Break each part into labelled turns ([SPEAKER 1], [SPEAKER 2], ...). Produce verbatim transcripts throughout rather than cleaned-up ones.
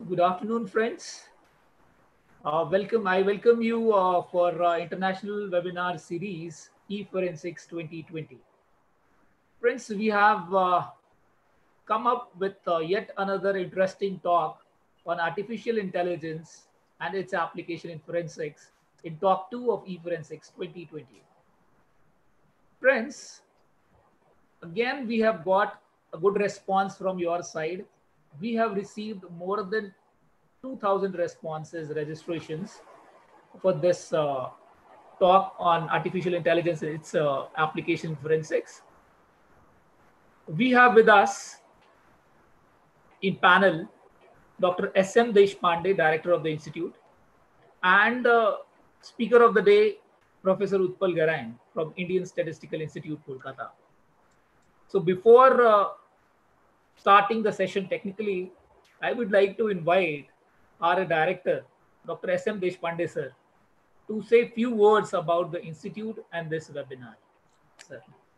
[SPEAKER 1] Good afternoon, friends. Uh, welcome. I welcome you uh, for uh, international webinar series eForensics twenty twenty. Friends, we have uh, come up with uh, yet another interesting talk on artificial intelligence and its application in forensics in talk two of eForensics twenty twenty. Friends, again, we have got a good response from your side. We have received more than two thousand responses, registrations for this uh, talk on artificial intelligence and its uh, application in forensics. We have with us in panel Doctor S M Deshpande, Director of the Institute, and uh, Speaker of the Day, Professor Utpal Garain from Indian Statistical Institute, Kolkata. So before uh, starting the session technically, I would like to invite our Director, Doctor S M Deshpande, sir, to say few words about the Institute and this webinar. Sir.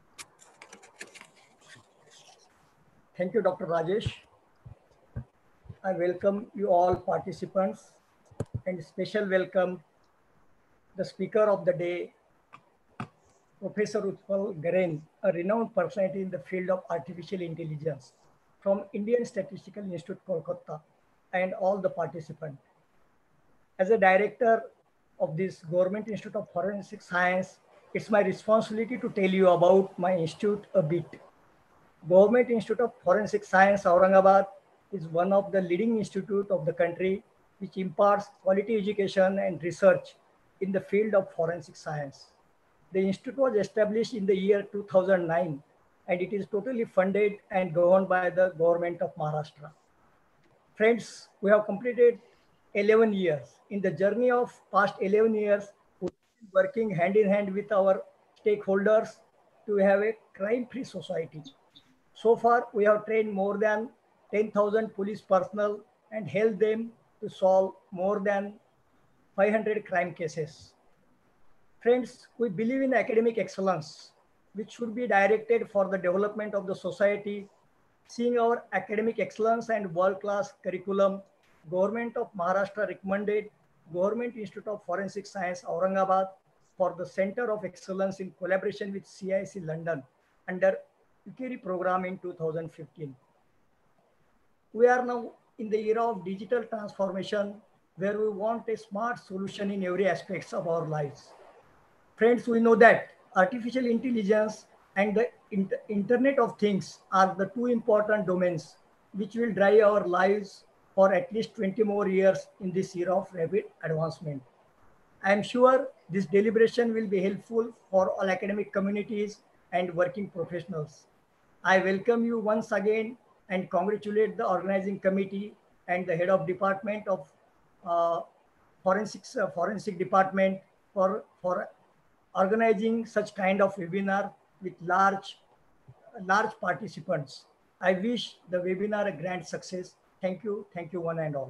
[SPEAKER 2] Thank you, Doctor Rajesh. I welcome you all participants and special welcome the speaker of the day, Professor Utpal Garain, a renowned personality in the field of artificial intelligence from Indian Statistical Institute, Kolkata, and all the participants. As a director of this Government Institute of Forensic Science, it's my responsibility to tell you about my institute a bit. Government Institute of Forensic Science, Aurangabad, is one of the leading institutes of the country which imparts quality education and research in the field of forensic science. The institute was established in the year two thousand nine and it is totally funded and governed by the government of Maharashtra. Friends, we have completed eleven years. In the journey of past eleven years, we are working hand in hand with our stakeholders to have a crime-free society. So far, we have trained more than ten thousand police personnel and helped them to solve more than five hundred crime cases. Friends, we believe in academic excellence, which should be directed for the development of the society. Seeing our academic excellence and world-class curriculum, Government of Maharashtra recommended Government Institute of Forensic Science, Aurangabad, for the Center of Excellence in collaboration with C I C London under U K R I program in two thousand fifteen. We are now in the era of digital transformation where we want a smart solution in every aspect of our lives. Friends, we know that artificial intelligence and the inter Internet of Things are the two important domains which will drive our lives for at least twenty more years in this era of rapid advancement. I am sure this deliberation will be helpful for all academic communities and working professionals. I welcome you once again and congratulate the organizing committee and the head of department of uh, forensics, uh, forensic department for, for organizing such kind of webinar with large, large participants. I wish the webinar a grand success. Thank you. Thank you one and all.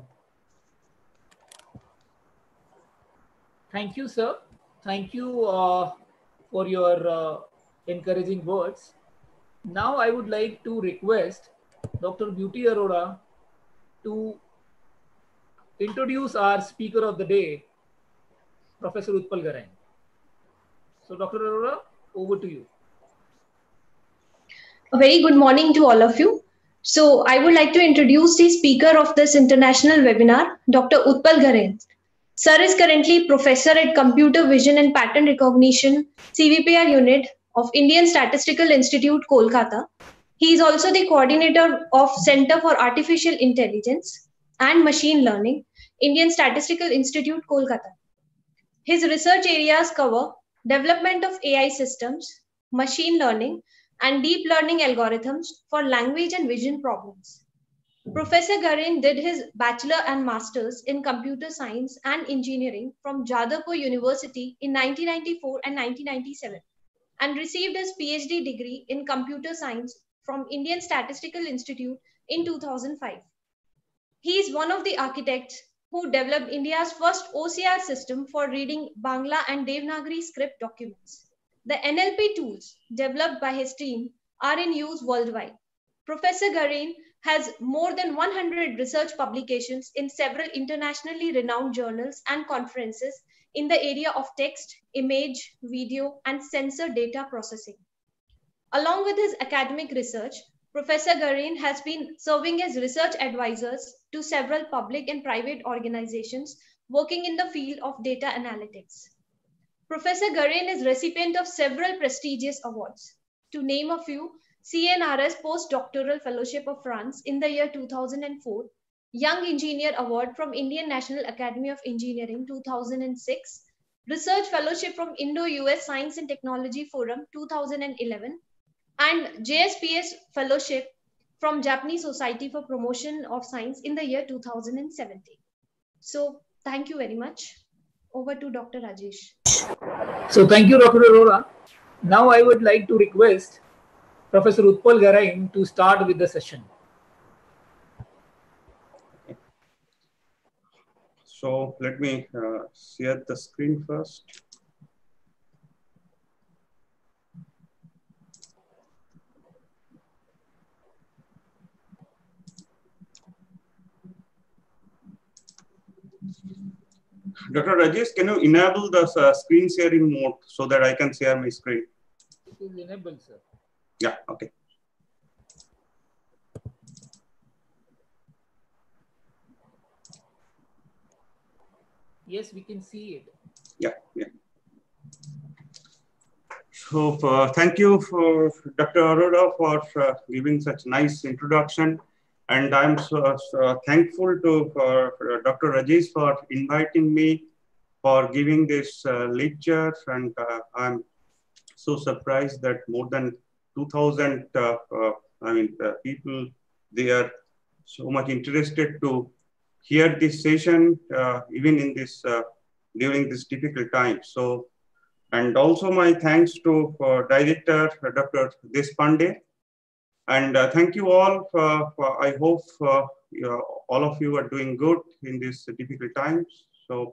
[SPEAKER 1] Thank you, sir. Thank you uh, for your uh, encouraging words. Now I would like to request Doctor Beauty Arora to introduce our speaker of the day, Professor Utpal Garain. So Doctor Arora, over to you.
[SPEAKER 3] A very good morning to all of you. So I would like to introduce the speaker of this international webinar, Doctor Utpal Garain. Sir is currently Professor at Computer Vision and Pattern Recognition, C V P R Unit of Indian Statistical Institute, Kolkata. He is also the coordinator of Center for Artificial Intelligence and Machine Learning, Indian Statistical Institute, Kolkata. His research areas cover development of A I systems, machine learning, and deep learning algorithms for language and vision problems. Professor Garain did his bachelor and master's in computer science and engineering from Jadavpur University in nineteen ninety-four and nineteen ninety-seven and received his PhD degree in computer science from Indian Statistical Institute in two thousand five. He is one of the architects who developed India's first O C R system for reading Bangla and Devanagari script documents. The N L P tools developed by his team are in use worldwide. Professor Garain has more than one hundred research publications in several internationally renowned journals and conferences in the area of text, image, video, and sensor data processing. Along with his academic research, Professor Garain has been serving as research advisors to several public and private organizations working in the field of data analytics. Professor Garain is recipient of several prestigious awards. To name a few, C N R S Postdoctoral Fellowship of France in the year two thousand four, Young Engineer Award from Indian National Academy of Engineering two thousand six, Research Fellowship from Indo-U S Science and Technology Forum two thousand eleven, and J S P S Fellowship from Japanese Society for Promotion of Science in the year two thousand seventeen. So thank you very much. Over to Doctor Rajesh.
[SPEAKER 1] So thank you, Doctor Arora. Now I would like to request Professor Utpal Garain to start with the session.
[SPEAKER 4] So let me uh, share the screen first. Doctor Rajesh, can you enable the uh, screen sharing mode so that I can share my screen?
[SPEAKER 1] It is enabled, sir.
[SPEAKER 4] Yeah, okay.
[SPEAKER 1] Yes, we can see it.
[SPEAKER 4] Yeah, yeah. So uh, thank you for Doctor Arora for uh, giving such nice introduction. And I'm so, so thankful to for, for Doctor Rajesh for inviting me for giving this uh, lecture. And uh, I'm so surprised that more than two thousand uh, uh, I mean, uh, people, they are so much interested to hear this session, uh, even in this, uh, during this difficult time. So, and also my thanks to uh, Director Doctor Deshpande. And uh, thank you all. For, for, I hope uh, you know, all of you are doing good in these difficult times. So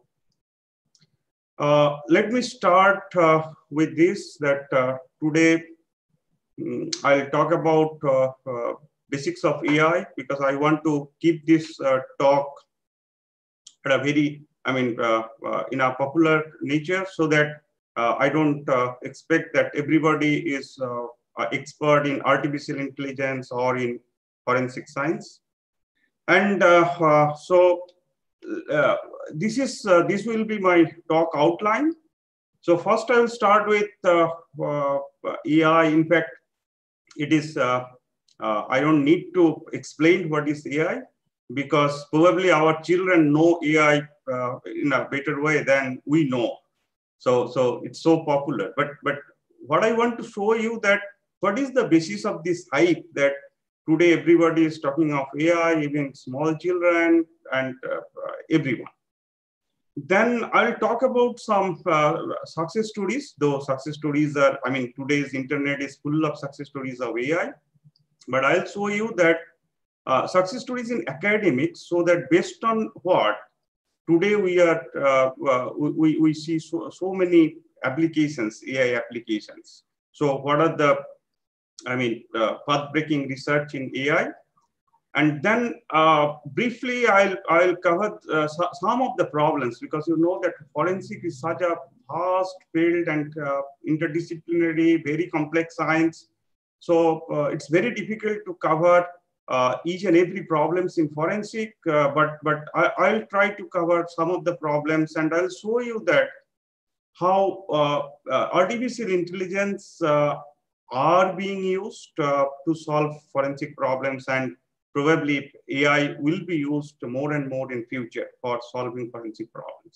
[SPEAKER 4] uh, let me start uh, with this, that uh, today um, I'll talk about uh, uh, basics of A I, because I want to keep this uh, talk at a very, I mean, uh, uh, in a popular nature, so that uh, I don't uh, expect that everybody is uh, Uh, expert in artificial intelligence or in forensic science. And uh, uh, so uh, this is uh, this will be my talk outline. So first I will start with uh, uh, A I. In fact, it is uh, uh, I don't need to explain what is A I, because probably our children know A I uh, in a better way than we know. So so it's so popular. But but what I want to show you, that what is the basis of this hype that today everybody is talking of A I, even small children and uh, uh, everyone. Then I'll talk about some uh, success stories, though success stories are, I mean, today's internet is full of success stories of A I. But I'll show you that uh, success stories in academics, so that based on what today we are, uh, uh, we, we see so, so many applications, A I applications. So what are the I mean, uh, path-breaking research in A I. And then uh, briefly, I'll, I'll cover uh, so, some of the problems, because you know that forensic is such a vast field and uh, interdisciplinary, very complex science. So uh, it's very difficult to cover uh, each and every problems in forensic, uh, but, but I, I'll try to cover some of the problems, and I'll show you that how uh, uh, artificial intelligence uh, are being used uh, to solve forensic problems, and probably A I will be used more and more in future for solving forensic problems.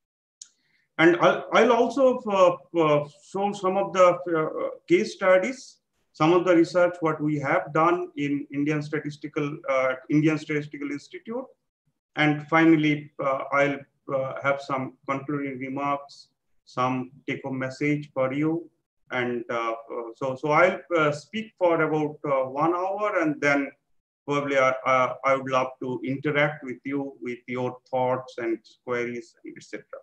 [SPEAKER 4] And I'll, I'll also uh, uh, show some of the uh, case studies, some of the research what we have done in Indian Statistical uh, Indian Statistical Institute, and finally uh, I'll uh, have some concluding remarks, some take-home message for you. And uh, so, so I'll uh, speak for about uh, one hour, and then probably I, uh, I would love to interact with you with your thoughts and queries, et cetera.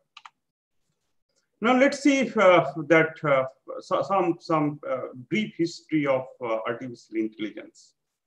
[SPEAKER 4] Now let's see if, uh, that uh, so, some some uh, brief history of uh, artificial intelligence.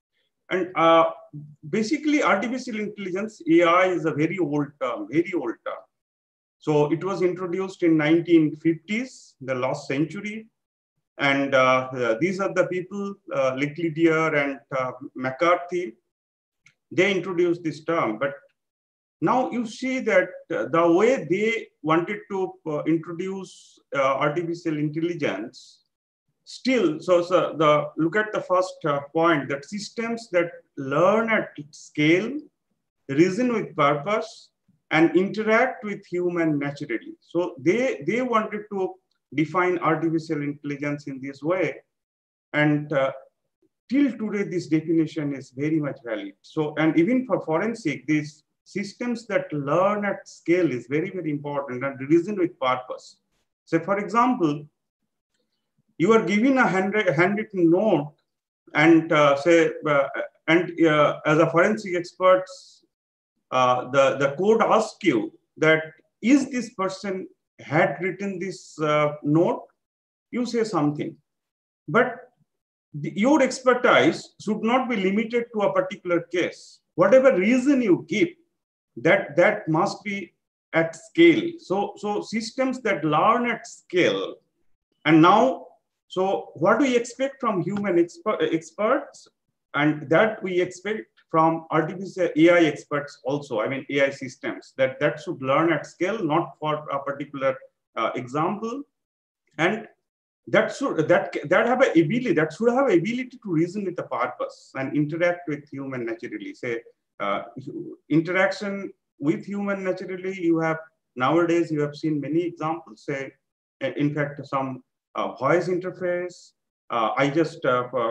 [SPEAKER 4] And uh, basically, artificial intelligence, A I, is a very old term, very old term. So it was introduced in nineteen fifties, the last century. And uh, these are the people, uh, Leclerc and uh, McCarthy, they introduced this term. But now you see that uh, the way they wanted to uh, introduce uh, artificial intelligence, still, so, so the look at the first uh, point, that systems that learn at scale, reason with purpose, and interact with human naturally. So they, they wanted to define artificial intelligence in this way. And uh, till today, this definition is very much valid. So, and even for forensic, these systems that learn at scale is very, very important, and reason with purpose. So for example, you are given a handwritten note, and uh, say, uh, and uh, as a forensic expert, uh, the, the code asks you that, is this person had written this uh, note? You say something. But the, your expertise should not be limited to a particular case. Whatever reason you give, that, that must be at scale. So, so systems that learn at scale, and now, so what do we expect from human exper experts? And that we expect from artificial A I experts also, I mean A I systems, that, that should learn at scale, not for a particular uh, example. And that should, that, that have a ability, that should have ability to reason with a purpose and interact with human naturally. Say, uh, interaction with human naturally, you have, nowadays you have seen many examples, say, in fact, some uh, voice interface. Uh, I just uh, uh,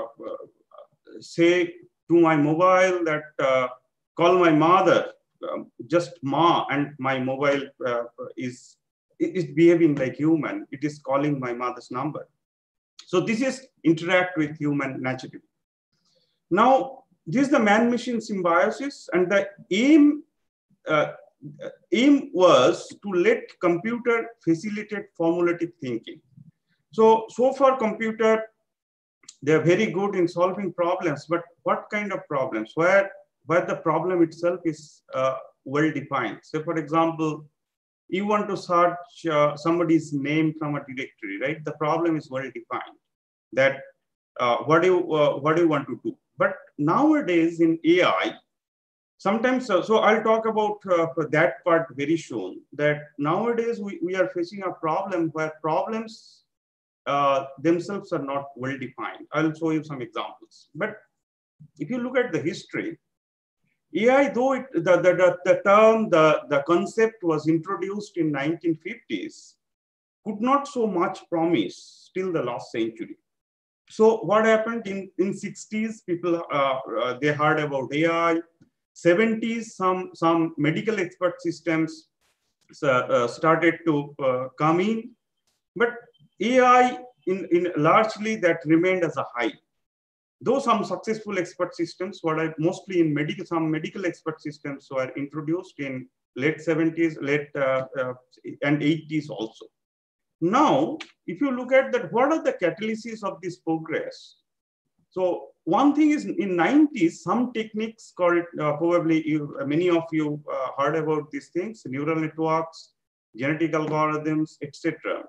[SPEAKER 4] say to my mobile that uh, call my mother, um, just ma, and my mobile uh, is, is behaving like human. It is calling my mother's number. So this is interact with human naturally. Now, this is the man-machine symbiosis, and the aim, uh, aim was to let computer facilitate formulative thinking. So, so far computer, they're very good in solving problems, but what kind of problems? Where, where the problem itself is uh, well defined. So for example, you want to search uh, somebody's name from a directory, right? The problem is well defined. That uh, what do you uh, what do you want to do? But nowadays in A I, sometimes uh, so I'll talk about uh, that part very soon. That nowadays we, we are facing a problem where problems uh, themselves are not well defined. I'll show you some examples. But if you look at the history, A I, though it, the, the, the, the term, the, the concept was introduced in nineteen fifties, could not so much promise till the last century. So what happened in, in sixties, people, uh, uh, they heard about A I. seventies, some, some medical expert systems uh, uh, started to uh, come in. But A I, in, in largely that remained as a hype. Though some successful expert systems were mostly in medical, some medical expert systems were introduced in late seventies, late uh, uh, and eighties also. Now, if you look at that, what are the catalysts of this progress? So one thing is in nineties, some techniques called, uh, probably you, many of you uh, heard about these things, neural networks, genetic algorithms, et cetera.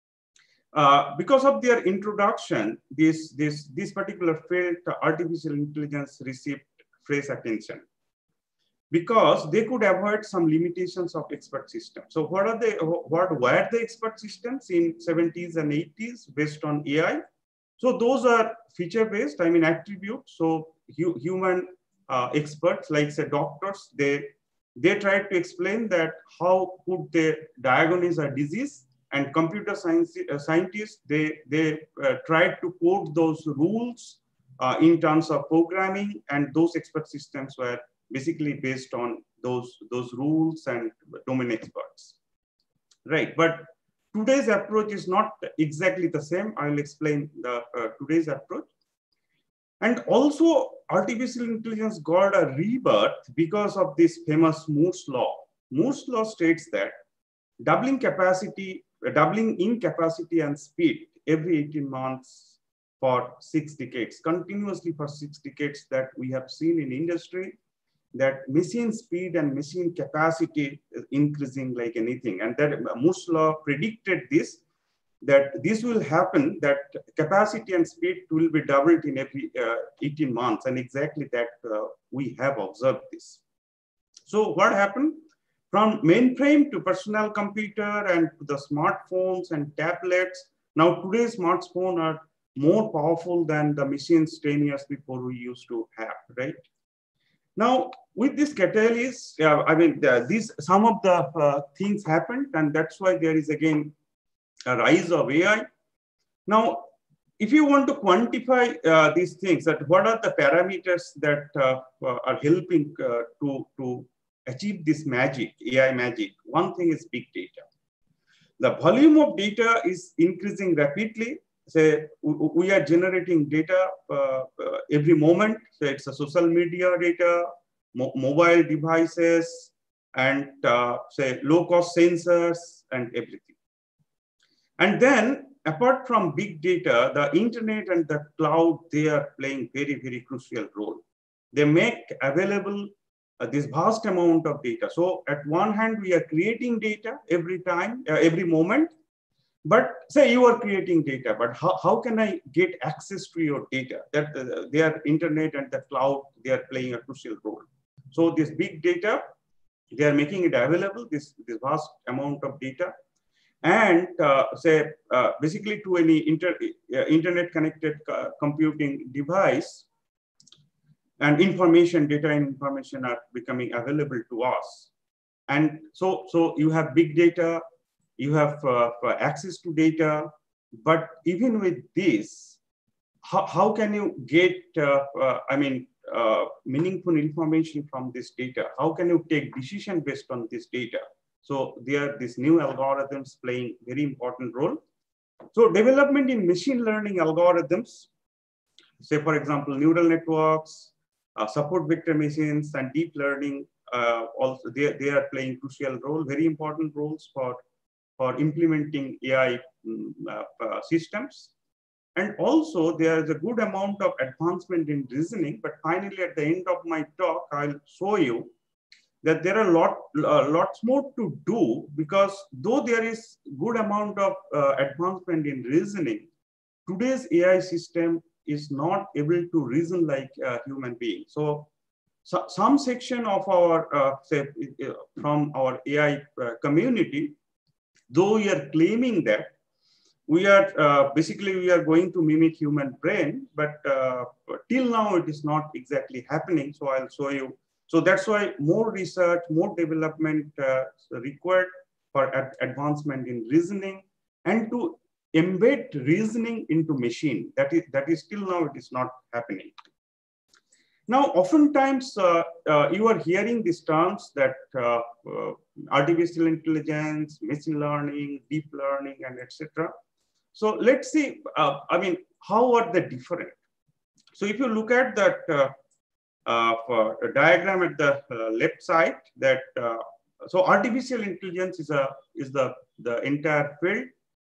[SPEAKER 4] Uh, because of their introduction, this, this, this particular field, artificial intelligence, received fresh attention because they could avoid some limitations of expert systems. So what are they, what were the expert systems in seventies and eighties based on A I? So those are feature-based, I mean attributes. So hu human uh, experts, like say doctors, they, they tried to explain that how could they diagnose a disease. And computer science uh, scientists, they, they uh, tried to code those rules uh, in terms of programming, and those expert systems were basically based on those, those rules and domain experts. Right, but today's approach is not exactly the same. I'll explain the uh, today's approach. And also artificial intelligence got a rebirth because of this famous Moore's law. Moore's law states that doubling capacity, doubling in capacity and speed every eighteen months for six decades, continuously for six decades that we have seen in industry, that machine speed and machine capacity is increasing like anything. And that Moore's law predicted this, that this will happen, that capacity and speed will be doubled in every uh, eighteen months. And exactly that uh, we have observed this. So what happened? From mainframe to personal computer and to the smartphones and tablets. Now today's smartphones are more powerful than the machines ten years before we used to have, right? Now, with this catalyst, uh, I mean, uh, these some of the uh, things happened, and that's why there is again a rise of A I. Now, if you want to quantify uh, these things, that what are the parameters that uh, uh, are helping uh, to, to achieve this magic, A I magic? One thing is big data. The volume of data is increasing rapidly. Say, we are generating data uh, uh, every moment. So it's a social media data, mo mobile devices, and uh, say low-cost sensors and everything. And then, apart from big data, the internet and the cloud, they are playing very, very crucial role. They make available uh, this vast amount of data. So at one hand, we are creating data every time, uh, every moment. But say you are creating data, but how, how can I get access to your data? That uh, their internet and the cloud, they are playing a crucial role. So this big data, they are making it available, this, this vast amount of data. And uh, say, uh, basically to any inter, uh, internet connected uh, computing device, and information, data and information are becoming available to us. And so, so you have big data, you have uh, access to data, but even with this, how, how can you get, uh, uh, I mean, uh, meaningful information from this data? How can you take decision based on this data? So there are these new algorithms playing very important role. So development in machine learning algorithms, say for example, neural networks, uh, support vector machines, and deep learning, uh, also they, they are playing crucial role, very important roles for for implementing A I uh, uh, systems. And also there is a good amount of advancement in reasoning, but finally at the end of my talk, I'll show you that there are a lot, uh, lots more to do, because though there is good amount of uh, advancement in reasoning, today's A I system is not able to reason like a human being. So, so some section of our, uh, say, uh, from our A I uh, community, though we are claiming that we are uh, basically we are going to mimic human brain, but uh, till now it is not exactly happening. So I'll show you. So that's why more research, more development uh, required for ad advancement in reasoning, and to embed reasoning into machine. That is that is till now it is not happening. Now, oftentimes uh, uh, you are hearing these terms that uh, uh, artificial intelligence, machine learning, deep learning, and et cetera. So let's see, uh, I mean, how are they different? So if you look at that uh, uh, for a diagram at the uh, left side, that uh, so artificial intelligence is a is the the entire field.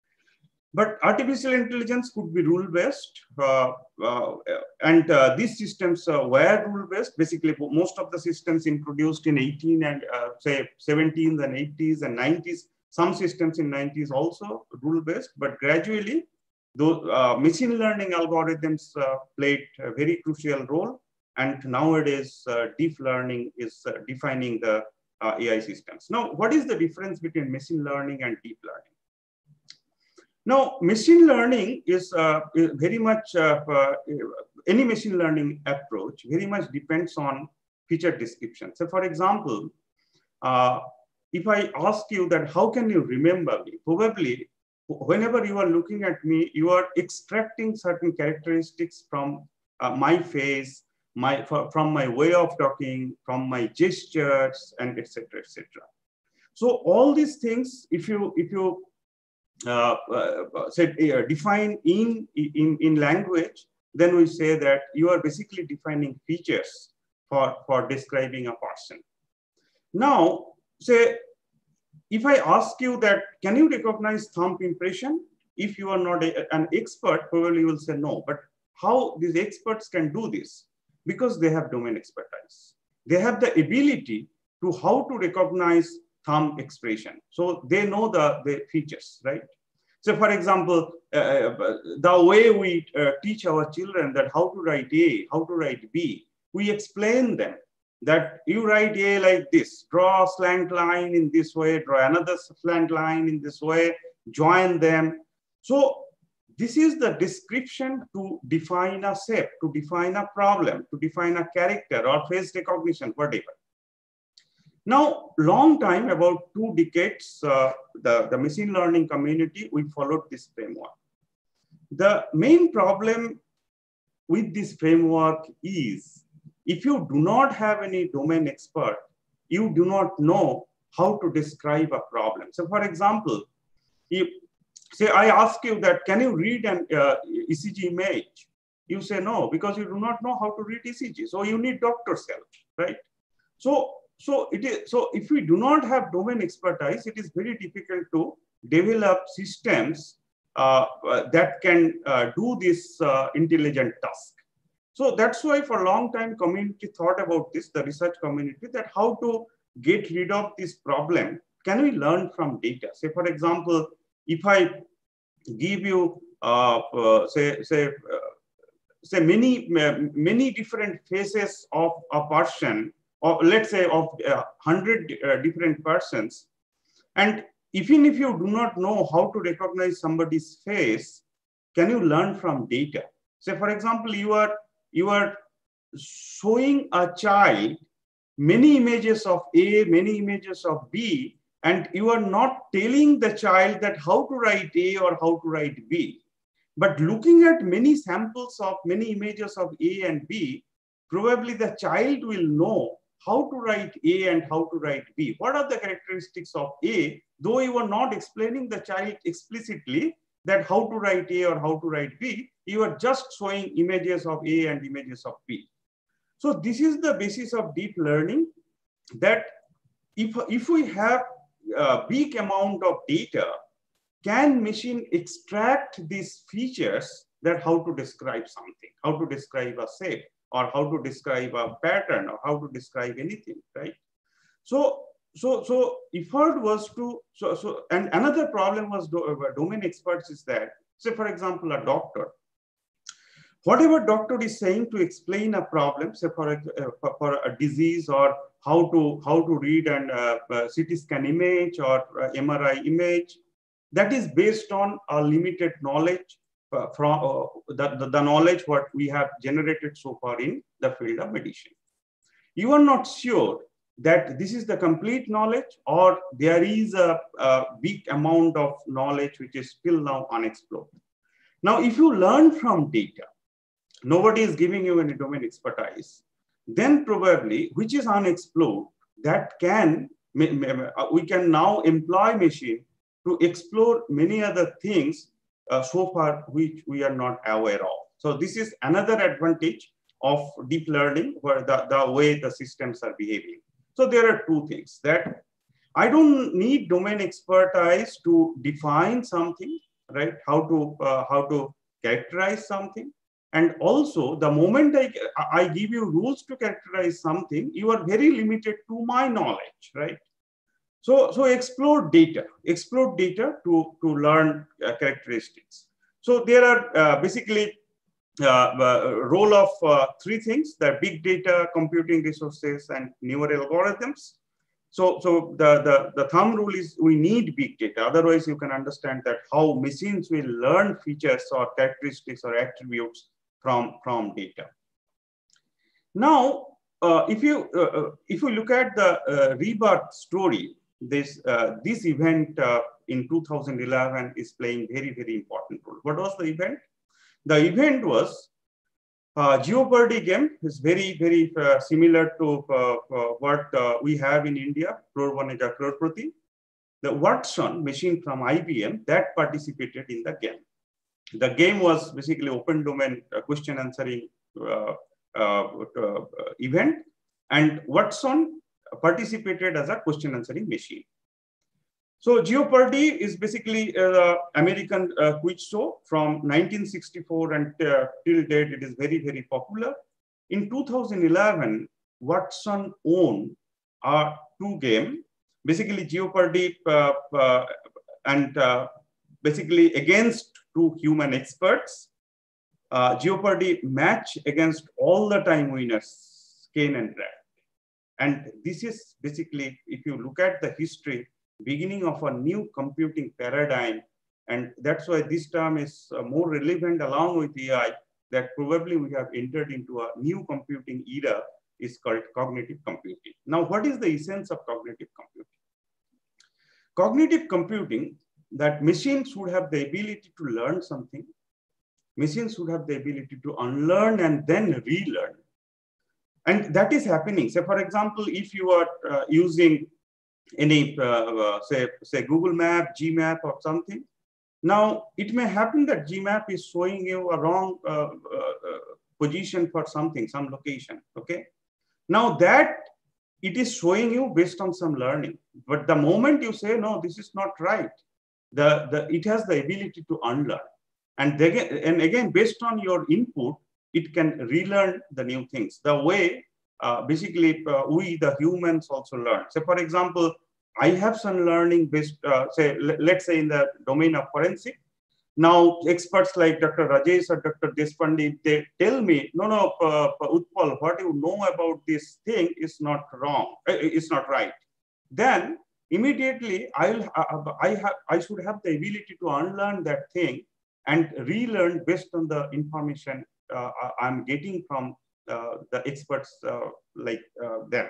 [SPEAKER 4] But artificial intelligence could be rule-based, uh, uh, and uh, these systems uh, were rule-based. Basically, most of the systems introduced in eighteen and uh, say seventeens and eighties and nineties, some systems in nineties also rule-based, but gradually, those uh, machine learning algorithms uh, played a very crucial role, and nowadays uh, deep learning is uh, defining the uh, A I systems. Now, what is the difference between machine learning and deep learning? Now, machine learning is uh, very much, uh, uh, any machine learning approach very much depends on feature description. So for example, uh, if I ask you that how can you remember me, probably whenever you are looking at me, you are extracting certain characteristics from uh, my face, my, from my way of talking, from my gestures, and et cetera, et cetera. So all these things, if you, if you Uh, uh, said uh, define in, in in language, then we say that you are basically defining features for for describing a person. Now, say if I ask you that, can you recognize thumb impression? if you are not a, an expert, probably you will say no. But how these experts can do this? Because they have domain expertise. They have the ability to how to recognize thumb expression. So they know the, the features, right? So for example, uh, the way we uh, teach our children that how to write A, how to write B, we explain them that you write A like this, draw a slant line in this way, draw another slant line in this way, join them. So this is the description to define a shape, to define a problem, to define a character or face recognition, whatever. Now, long time, about two decades, uh, the, the machine learning community, we followed this framework. The main problem with this framework is, if you do not have any domain expert, you do not know how to describe a problem. So for example, if say I ask you that, can you read an uh, E C G image? You say no, because you do not know how to read E C G. So you need doctor's help, right? So, so, it is, so if we do not have domain expertise, it is very difficult to develop systems uh, uh, that can uh, do this uh, intelligent task. So that's why for a long time community thought about this, the research community, that how to get rid of this problem. Can we learn from data? Say, for example, if I give you, uh, uh, say, say, uh, say many, many different faces of a person, or let's say of uh, one hundred uh, different persons, and even if you do not know how to recognize somebody's face, can you learn from data? Say, for example, you are, you are showing a child many images of A, many images of B, and you are not telling the child that how to write A or how to write B. But looking at many samples of many images of A and B, probably the child will know how to write A and how to write B. What are the characteristics of A, though you are not explaining the child explicitly that how to write A or how to write B, you are just showing images of A and images of B. So this is the basis of deep learning, that if, if we have a big amount of data, can machine extract these features, that how to describe something, how to describe a shape, or how to describe a pattern, or how to describe anything, right? So, so, so effort was to, so, so, and another problem was do, domain experts is that, say for example, a doctor, whatever doctor is saying to explain a problem, say for a, uh, for a disease, or how to, how to read an uh, uh, C T scan image or uh, M R I image, that is based on a limited knowledge uh, from uh, the, the, the knowledge what we have generated so far in the field of medicine. You are not sure that this is the complete knowledge, or there is a, a big amount of knowledge which is still now unexplored. Now, if you learn from data, nobody is giving you any domain expertise, then probably which is unexplored, that can, we can now employ machine to explore many other things uh, so far which we are not aware of. So this is another advantage of deep learning, where the, the way the systems are behaving. So there are two things, that I don't need domain expertise to define something, right? How to, uh, how to characterize something. And also the moment I, I give you rules to characterize something, you are very limited to my knowledge, right? So, so explore data, explore data to, to learn uh, characteristics. So there are uh, basically uh, uh, role of uh, three things: the big data, computing resources, and neural algorithms. So, so the, the, the thumb rule is we need big data. Otherwise, you can understand that how machines will learn features or characteristics or attributes from, from data. Now, uh, if you uh, if you look at the uh, rebirth story, this uh, this event uh, in two thousand eleven is playing very very important role. What was the event? The event was uh, Jeopardy game. Is very very uh, similar to uh, uh, what uh, we have in India. Crore Baneja Crore Prati. The Watson machine from I B M that participated in the game. The game was basically open domain uh, question answering uh, uh, uh, event, and Watson participated as a question answering machine. So Jeopardy is basically the American uh, quiz show from nineteen sixty-four, and uh, till date it is very, very popular. In two thousand eleven, Watson owned a two game, basically Jeopardy uh, uh, and uh, basically against two human experts. Uh, Jeopardy match against all the time winners, Kane and Brad. And this is basically, if you look at the history, beginning of a new computing paradigm. And that's why this term is uh, more relevant along with A I, that probably we have entered into a new computing era, is called cognitive computing. Now, what is the essence of cognitive computing? Cognitive computing, that machines would have the ability to learn something. Machines would have the ability to unlearn and then relearn. And that is happening. So for example, if you are uh, using any, uh, uh, say, say Google Map, G Map or something, now it may happen that G Map is showing you a wrong uh, uh, uh, position for something, some location, okay? Now that it is showing you based on some learning. But the moment you say, no, this is not right, the, the, it has the ability to unlearn. And, they, and again, based on your input, it can relearn the new things. The way, uh, basically, uh, we, the humans also learn. So for example, I have some learning based, uh, say, let's say in the domain of forensic. Now, experts like Doctor Rajesh or Doctor Deshpande, they tell me, no, no, uh, Utpal, what you know about this thing is not wrong, it's not right. Then immediately I'll, uh, I, have, I should have the ability to unlearn that thing and relearn based on the information uh, I'm getting from uh, the experts uh, like uh, them.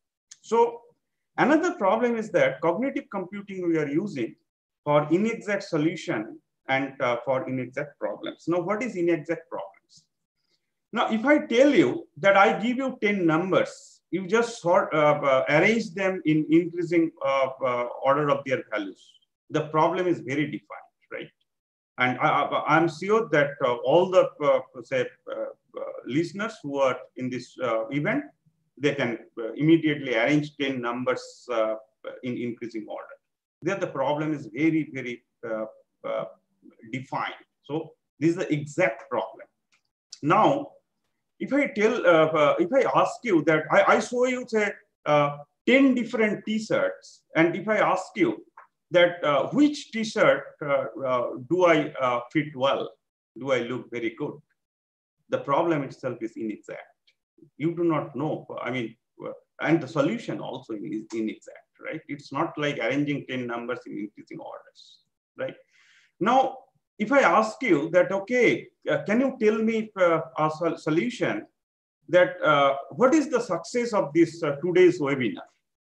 [SPEAKER 4] So another problem is that cognitive computing we are using for inexact solution and uh, for inexact problems. Now, what is inexact problems? Now, if I tell you that I give you ten numbers, you just sort uh, uh, arrange them in increasing uh, uh, order of their values. The problem is very defined, right? And I, I'm sure that uh, all the uh, say uh, uh, listeners who are in this uh, event, they can uh, immediately arrange ten numbers uh, in increasing order. There, the problem is very, very uh, uh, defined. So this is the exact problem. Now, if I tell, uh, uh, if I ask you that I, I show you say uh, ten different T-shirts, and if I ask you that uh, which T-shirt uh, uh, do I uh, fit well? Do I look very good? The problem itself is inexact. You do not know. I mean, and the solution also is inexact, right? It's not like arranging ten numbers in increasing orders, right? Now, if I ask you that, okay, uh, can you tell me uh, a sol solution that uh, what is the success of this uh, today's webinar,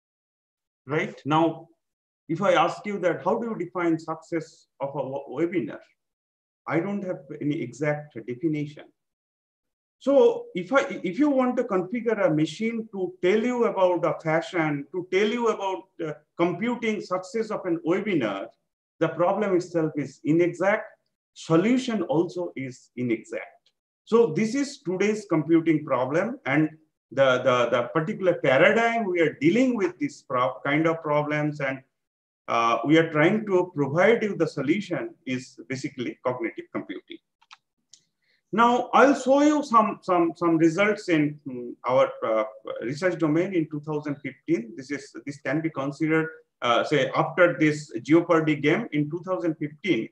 [SPEAKER 4] right? Now, if I ask you that, how do you define success of a webinar? I don't have any exact definition. So if, I, if you want to configure a machine to tell you about a fashion, to tell you about uh, computing success of an webinar, the problem itself is inexact. Solution also is inexact. So this is today's computing problem, and the, the, the particular paradigm we are dealing with this kind of problems, and uh, we are trying to provide you the solution is basically cognitive computing. Now, I'll show you some, some, some results in um, our uh, research domain in two thousand fifteen. This, is, this can be considered, uh, say, after this Jeopardy game in two thousand fifteen.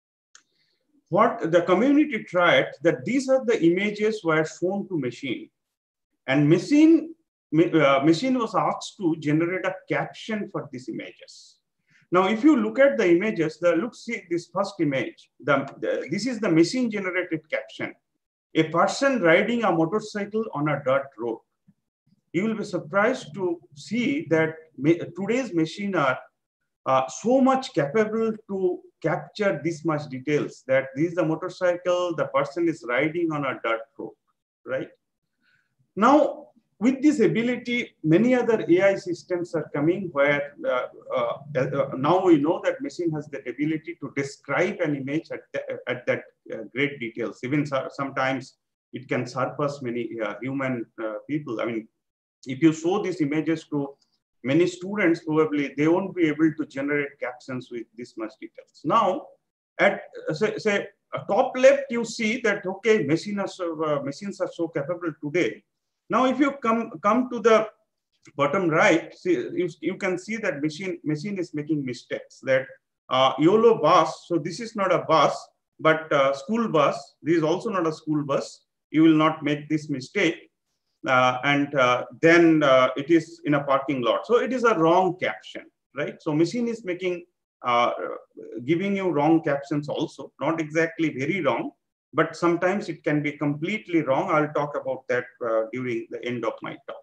[SPEAKER 4] What the community tried, that these are the images were shown to machine. And machine, uh, machine was asked to generate a caption for these images. Now, if you look at the images, the look, see this first image, the, the, this is the machine generated caption. A person riding a motorcycle on a dirt road. You will be surprised to see that today's machine are uh, so much capable to capture this much details, that this is the motorcycle, the person is riding on a dirt road, right? Now, with this ability, many other A I systems are coming where uh, uh, uh, now we know that machine has the ability to describe an image at, the, at that uh, great details. Even sometimes it can surpass many uh, human uh, people. I mean, if you show these images to many students probably, they won't be able to generate captions with this much details. Now, at say, say top left, you see that, okay, machine are so, uh, machines are so capable today. Now, if you come, come to the bottom right, see, you, you can see that machine, machine is making mistakes. That uh, YOLO bus, so this is not a bus, but uh, school bus. This is also not a school bus. You will not make this mistake. Uh, and uh, then uh, it is in a parking lot. So it is a wrong caption, right? So machine is making, uh, giving you wrong captions also, not exactly very wrong, but sometimes it can be completely wrong. I'll talk about that uh, during the end of my talk.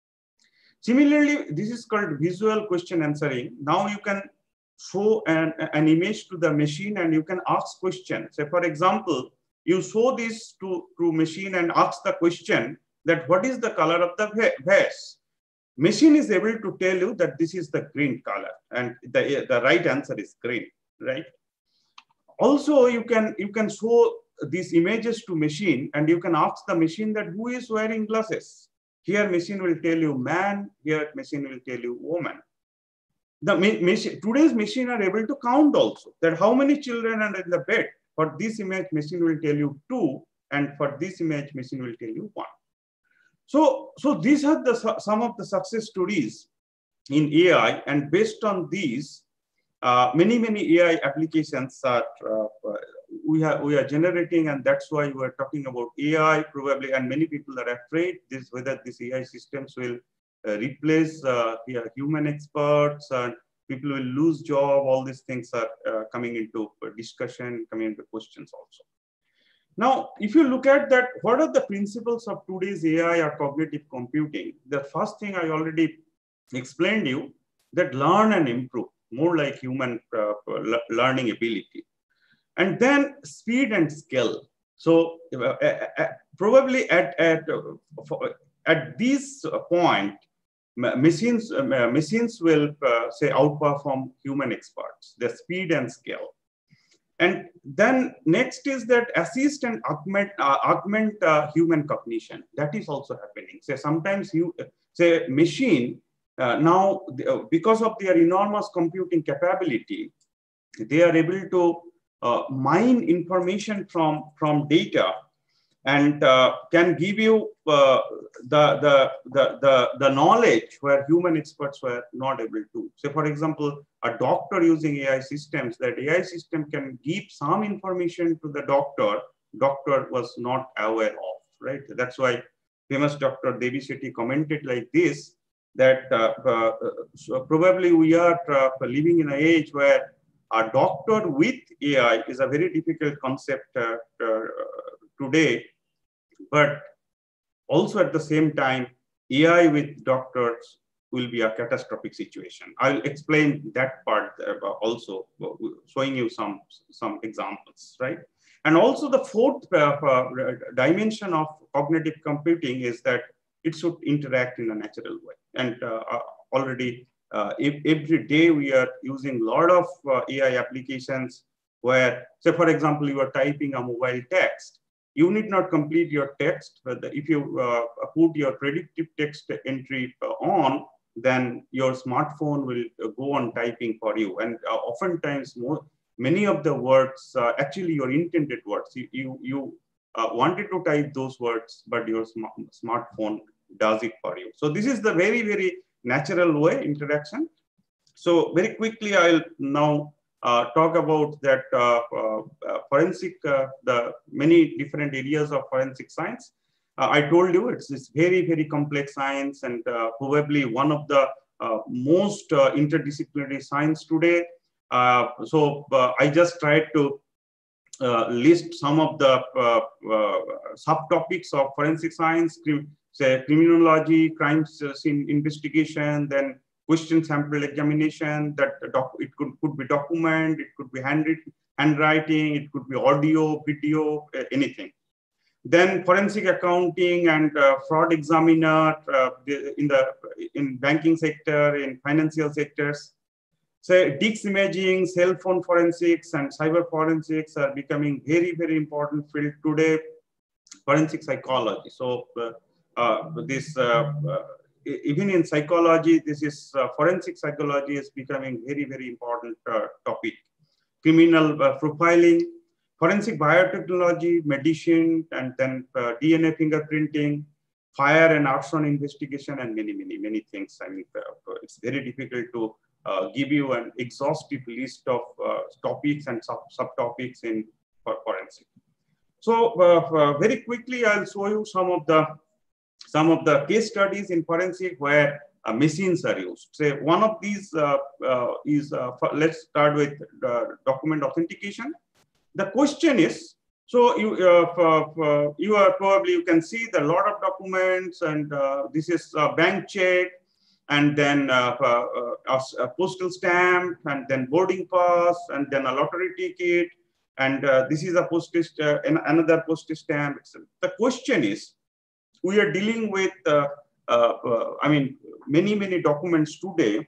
[SPEAKER 4] Similarly, this is called visual question answering. Now you can show an, an image to the machine and you can ask questions. Say, for example, you show this to, to machine and ask the question that what is the color of the vase? Machine is able to tell you that this is the green color and the, the right answer is green, right? Also, you can, you can show these images to machine and you can ask the machine that who is wearing glasses? Here machine will tell you man, here machine will tell you woman. The machine, today's machine are able to count also, that how many children are in the bed. For this image, machine will tell you two, and for this image, machine will tell you one. So, so these are the, some of the success stories in A I, and based on these, uh, many, many A I applications are uh, we, are, we are generating, and that's why we are talking about A I probably, and many people are afraid this, whether these A I systems will uh, replace uh, human experts, and people will lose job. All these things are uh, coming into discussion, coming into questions also. Now, if you look at that, what are the principles of today's A I or cognitive computing? The first thing I already explained you, that learn and improve, more like human uh, learning ability. And then speed and skill. So uh, uh, probably at, at, uh, at this point, machines, uh, machines will uh, say outperform human experts, the speed and skill. And then next is that assist and augment, uh, augment uh, human cognition. That is also happening. Say sometimes you say machine, uh, now uh, because of their enormous computing capability, they are able to uh, mine information from, from data and uh, can give you uh, the, the, the, the, the knowledge where human experts were not able to. So for example, a doctor using A I systems, that A I system can give some information to the doctor, doctor was not aware of, right? That's why famous Doctor Devi Shetty commented like this, that uh, uh, so probably we are uh, living in an age where a doctor with A I is a very difficult concept uh, uh, today, but also at the same time, A I with doctors will be a catastrophic situation. I'll explain that part also, showing you some, some examples, right? And also the fourth uh, uh, dimension of cognitive computing is that it should interact in a natural way. And uh, already uh, if, every day we are using a lot of uh, A I applications where, say for example, you are typing a mobile text. You need not complete your text, but if you uh, put your predictive text entry on, then your smartphone will go on typing for you. And uh, oftentimes, more, many of the words, uh, actually your intended words, you, you, you uh, wanted to type those words, but your sm smartphone does it for you. So this is the very, very natural way interaction. So very quickly, I'll now Uh, talk about that uh, uh, uh, forensic, uh, the many different areas of forensic science. Uh, I told you it's this very, very complex science, and uh, probably one of the uh, most uh, interdisciplinary science today. Uh, so uh, I just tried to uh, list some of the uh, uh, subtopics of forensic science, say criminology, crime scene investigation, then question sample examination, that doc, it could, could be document, it could be handwritten, handwriting, it could be audio, video, uh, anything. Then forensic accounting and uh, fraud examiner uh, in the in banking sector, in financial sectors. So disk imaging, cell phone forensics, and cyber forensics are becoming very, very important field today. Forensic psychology. So uh, uh, this uh, uh, even in psychology, this is uh, forensic psychology is becoming very, very important uh, topic. Criminal uh, profiling, forensic biotechnology, medicine, and then uh, D N A fingerprinting, fire and arson investigation, and many, many, many things. I mean, uh, it's very difficult to uh, give you an exhaustive list of uh, topics and sub subtopics in for forensic. So uh, uh, very quickly, I'll show you some of the some of the case studies in forensic where uh, machines are used. Say one of these uh, uh, is uh, let's start with uh, document authentication. The question is, so you uh, for, for you are probably you can see the lot of documents, and uh, this is a bank check, and then uh, uh, a postal stamp, and then boarding pass, and then a lottery ticket, and uh, this is a postage uh, another postage stamp. The question is, we are dealing with uh, uh, uh, I mean many many documents today,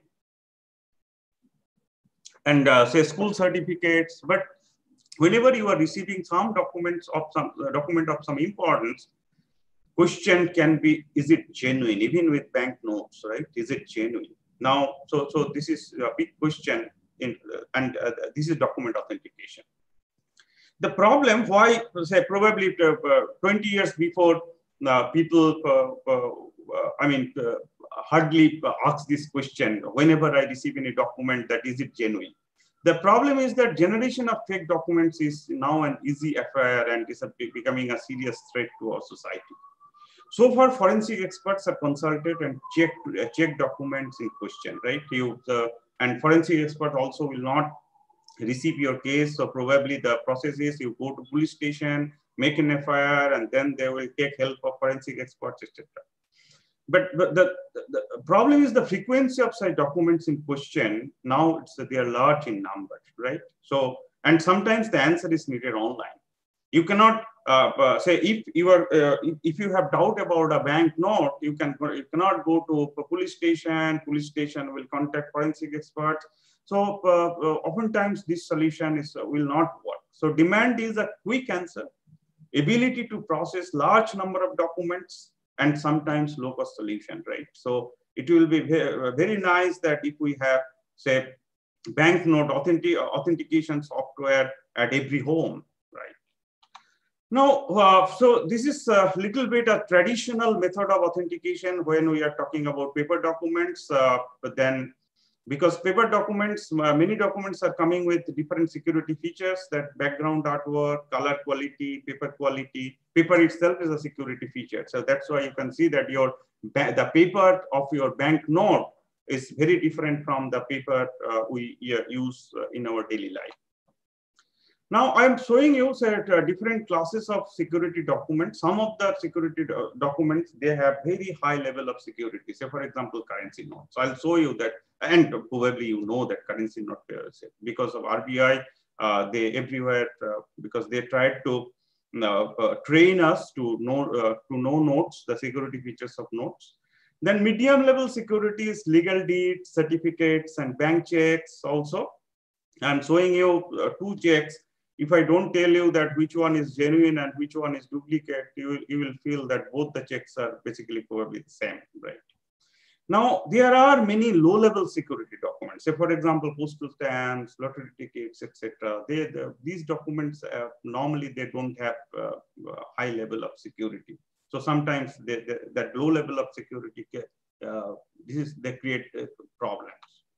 [SPEAKER 4] and uh, say school certificates, but whenever you are receiving some documents of some uh, document of some importance, question can be, is it genuine? Even with bank notes, right? Is it genuine? Now, so so this is a big question in, uh, and uh, this is document authentication. The problem, why say probably uh, twenty years before, uh, people, uh, uh, uh, I mean, uh, hardly ask this question whenever I receive any document, that is it genuine? The problem is that generation of fake documents is now an easy affair and is a, becoming a serious threat to our society. So far, forensic experts are consulted and checked uh, check documents in question, right? You uh, and forensic expert also will not receive your case. So probably the process is you go to police station, make an F I R, and then they will take help of forensic experts, et cetera. But, but the, the problem is the frequency of such documents in question. Now it's they are large in number, right? So, and sometimes the answer is needed online. You cannot uh, uh, say if you are uh, if, if you have doubt about a bank note, you can you cannot go to a police station. Police station will contact forensic experts. So uh, uh, oftentimes this solution is uh, will not work. So demand is a quick answer, ability to process large number of documents, and sometimes low cost solution, right? So it will be very, very nice that if we have, say, banknote authentic, authentication software at every home, right? Now, uh, so this is a little bit a traditional method of authentication when we are talking about paper documents, uh, but then because paper documents, uh, many documents are coming with different security features, that background artwork, color quality, paper quality. Paper itself is a security feature. So that's why you can see that your the paper of your bank note is very different from the paper uh, we uh, use uh, in our daily life. Now I'm showing you that uh, different classes of security documents. Some of the security do documents, they have very high level of security. Say for example, currency notes. I'll show you that, and probably you know that currency note uh, because of R B I, uh, they everywhere uh, because they tried to uh, uh, train us to know uh, to know notes, the security features of notes. Then medium level securities, legal deeds, certificates, and bank checks also. I'm showing you uh, two checks. If I don't tell you that which one is genuine and which one is duplicate, you will, you will feel that both the checks are basically probably the same, right? Now, there are many low-level security documents. Say, for example, postal stamps, lottery tickets, et cetera. They, the, these documents, uh, normally they don't have uh, high level of security. So sometimes they, they, that low level of security, uh, this is, they create uh, problems.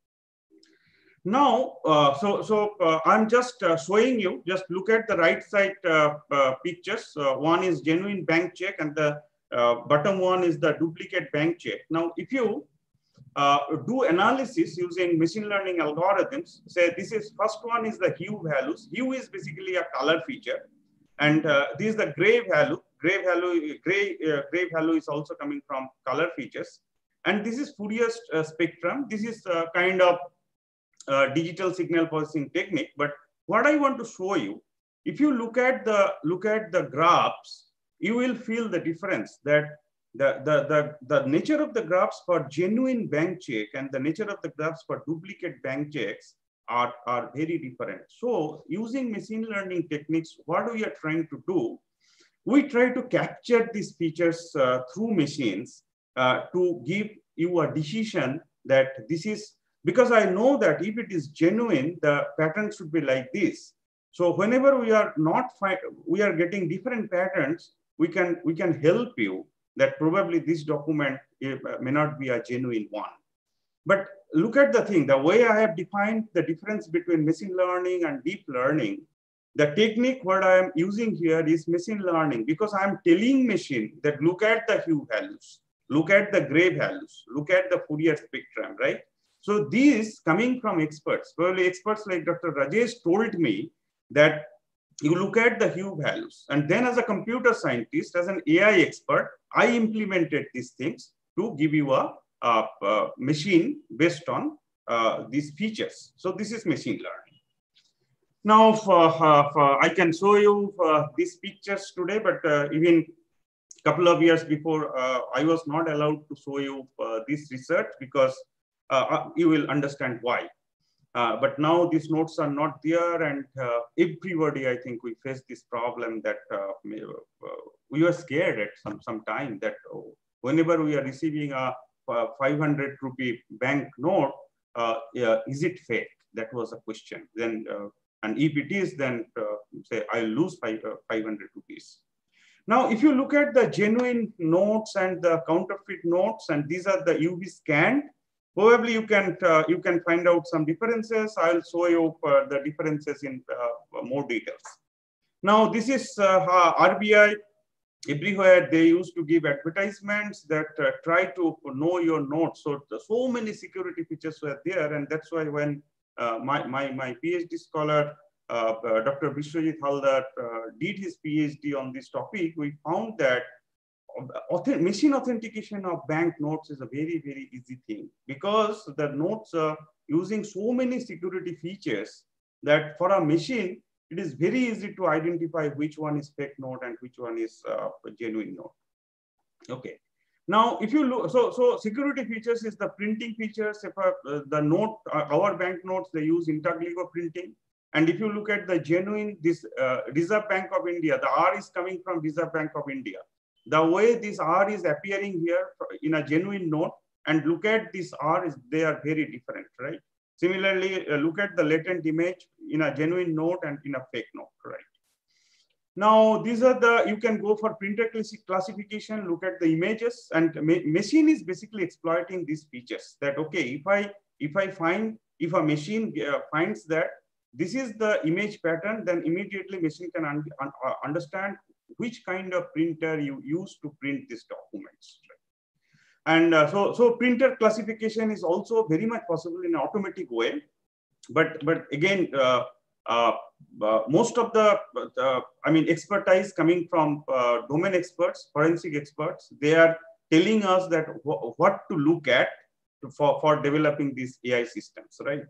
[SPEAKER 4] Now, uh, so, so uh, I'm just uh, showing you, just look at the right side uh, uh, pictures. Uh, one is genuine bank check and the uh, bottom one is the duplicate bank check. Now, if you uh, do analysis using machine learning algorithms, say this is, first one is the hue values. Hue is basically a color feature. And uh, this is the gray value. Gray value, gray, uh, gray value is also coming from color features. And this is Fourier uh, spectrum. This is uh, kind of Uh, digital signal processing technique. But what I want to show you, if you look at the look at the graphs, you will feel the difference that the, the, the, the nature of the graphs for genuine bank check and the nature of the graphs for duplicate bank checks are, are very different. So using machine learning techniques, what we are trying to do, we try to capture these features uh, through machines uh, to give you a decision that this is, because I know that if it is genuine, the pattern should be like this. So whenever we are not, we are getting different patterns, we can, we can help you that probably this document may not be a genuine one. But look at the thing, the way I have defined the difference between machine learning and deep learning, the technique what I am using here is machine learning, because I am telling machine that look at the hue values, look at the gray values, look at the Fourier spectrum, right? So these coming from experts, probably experts like Doctor Rajesh told me that you look at the hue values. And then as a computer scientist, as an A I expert, I implemented these things to give you a, a, a machine based on uh, these features. So this is machine learning. Now, for, uh, for I can show you uh, these pictures today, but uh, even a couple of years before, uh, I was not allowed to show you uh, this research because uh, you will understand why. Uh, but now these notes are not there, and uh, everybody, I think, we face this problem that uh, we were scared at some, some time that oh, whenever we are receiving a, a five hundred rupee bank note, uh, yeah, is it fake? That was a question. Then, uh, and if it is, then uh, say I'll lose five, uh, five hundred rupees. Now, if you look at the genuine notes and the counterfeit notes, and these are the U V scanned, probably you can uh, you can find out some differences. I'll show you uh, the differences in uh, more details. Now, this is uh, R B I. Everywhere they used to give advertisements that uh, try to know your notes. So, so many security features were there, and that's why when uh, my, my, my PhD scholar, uh, uh, Doctor Vishwajit Haldar, uh, did his PhD on this topic, we found that Authent machine authentication of bank notes is a very, very easy thing, because the notes are using so many security features that for a machine, it is very easy to identify which one is fake note and which one is uh, a genuine note. Okay. Now, if you look, so, so security features is the printing features. If uh, the note, uh, our bank notes, they use intagligo printing. And if you look at the genuine, this uh, Reserve Bank of India, the R is coming from Reserve Bank of India. The way this R is appearing here in a genuine note, and look at this R, is they are very different, right? Similarly, uh, look at the latent image in a genuine note and in a fake note, right? Now, these are the, you can go for printer classification, look at the images, and ma machine is basically exploiting these features that, okay, if I, if I find, if a machine uh, finds that this is the image pattern, then immediately machine can un un understand which kind of printer you use to print these documents. Right? And uh, so, so printer classification is also very much possible in an automatic way. But, but again, uh, uh, uh, most of the, uh, I mean, expertise coming from uh, domain experts, forensic experts, they are telling us that what to look at for, for developing these A I systems, right?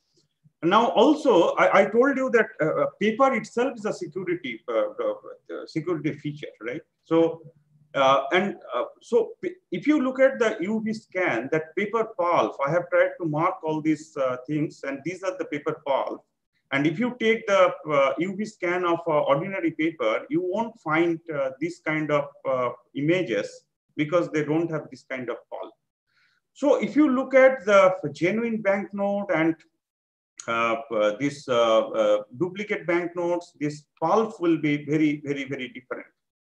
[SPEAKER 4] Now, also, I, I told you that uh, paper itself is a security uh, uh, security feature, right? So, uh, and uh, so if you look at the U V scan, that paper pulp, I have tried to mark all these uh, things, and these are the paper pulp. And if you take the uh, U V scan of uh, ordinary paper, you won't find uh, this kind of uh, images because they don't have this kind of pulp. So, if you look at the genuine banknote and Uh, uh, this uh, uh, duplicate banknotes, this pulp will be very, very, very different.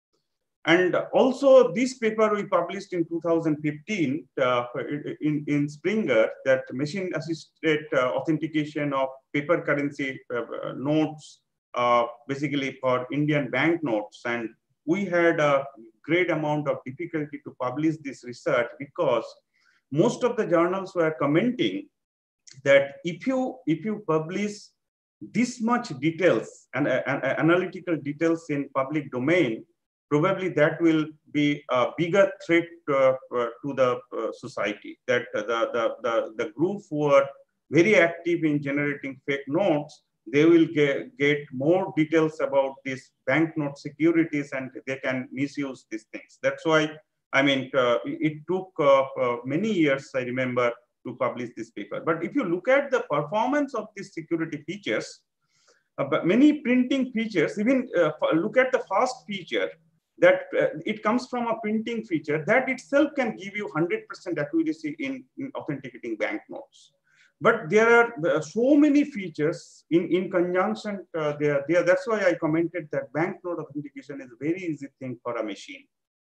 [SPEAKER 4] And also this paper we published in two thousand fifteen uh, in, in Springer, that machine assisted uh, authentication of paper currency uh, notes, uh, basically for Indian banknotes. And we had a great amount of difficulty to publish this research because most of the journals were commenting that if you if you publish this much details and uh, uh, analytical details in public domain, probably that will be a bigger threat uh, uh, to the uh, society. That uh, the, the the the group who are very active in generating fake notes, they will get get more details about these banknote securities, and they can misuse these things. That's why, I mean, uh, it took uh, uh, many years, I remember, to publish this paper. But if you look at the performance of these security features, uh, but many printing features, even uh, look at the first feature, that uh, it comes from a printing feature that itself can give you one hundred percent accuracy in, in authenticating banknotes. But there are uh, so many features in, in conjunction uh, there, there. That's why I commented that banknote authentication is a very easy thing for a machine.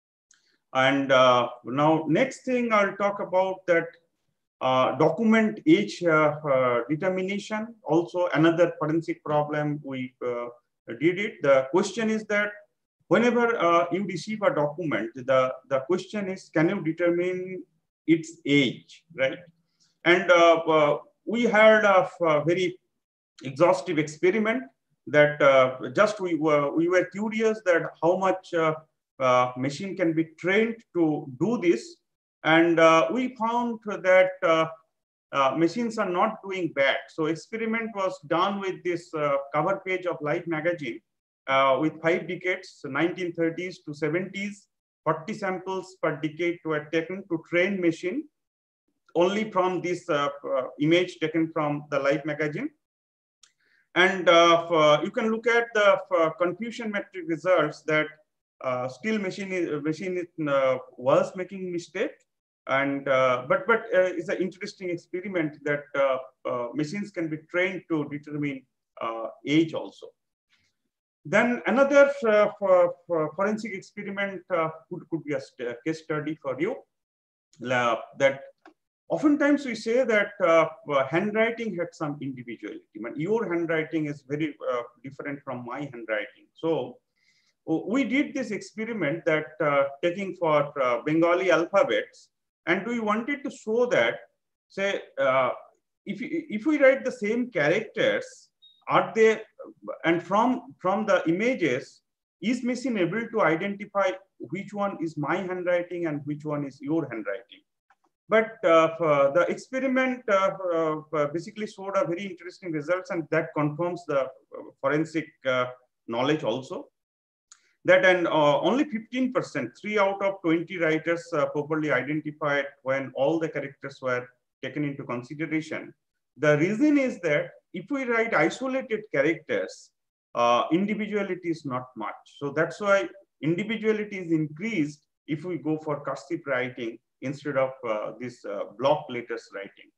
[SPEAKER 4] And uh, now next thing I'll talk about that uh, document age uh, uh, determination. Also another forensic problem we uh, did it. The question is that whenever uh, you receive a document, the, the question is, can you determine its age, right? And uh, uh, we had a, a very exhaustive experiment that uh, just we were, we were curious that how much uh, uh, machine can be trained to do this. And uh, we found that uh, uh, machines are not doing bad. So experiment was done with this uh, cover page of Life magazine uh, with five decades, nineteen thirties to seventies, forty samples per decade were taken to train machine only from this uh, uh, image taken from the Life magazine. And uh, for, you can look at the uh, confusion metric results that uh, still machine is, machine is, uh, was making mistake. And uh, but but uh, it's an interesting experiment that uh, uh, machines can be trained to determine uh, age also. Then another uh, for, for forensic experiment uh, could, could be a st case study for you. Uh, that oftentimes we say that uh, handwriting had some individuality. But your handwriting is very uh, different from my handwriting. So we did this experiment that uh, taking for uh, Bengali alphabets, and we wanted to show that, say, uh, if, if we write the same characters, are they, and from, from the images, is machine able to identify which one is my handwriting and which one is your handwriting? But uh, the experiment uh, uh, basically showed a very interesting results, and that confirms the forensic uh, knowledge also. That and uh, only fifteen percent, three out of twenty writers uh, properly identified when all the characters were taken into consideration. The reason is that if we write isolated characters, uh, individuality is not much. So that's why individuality is increased if we go for cursive writing instead of uh, this uh, block letters writing.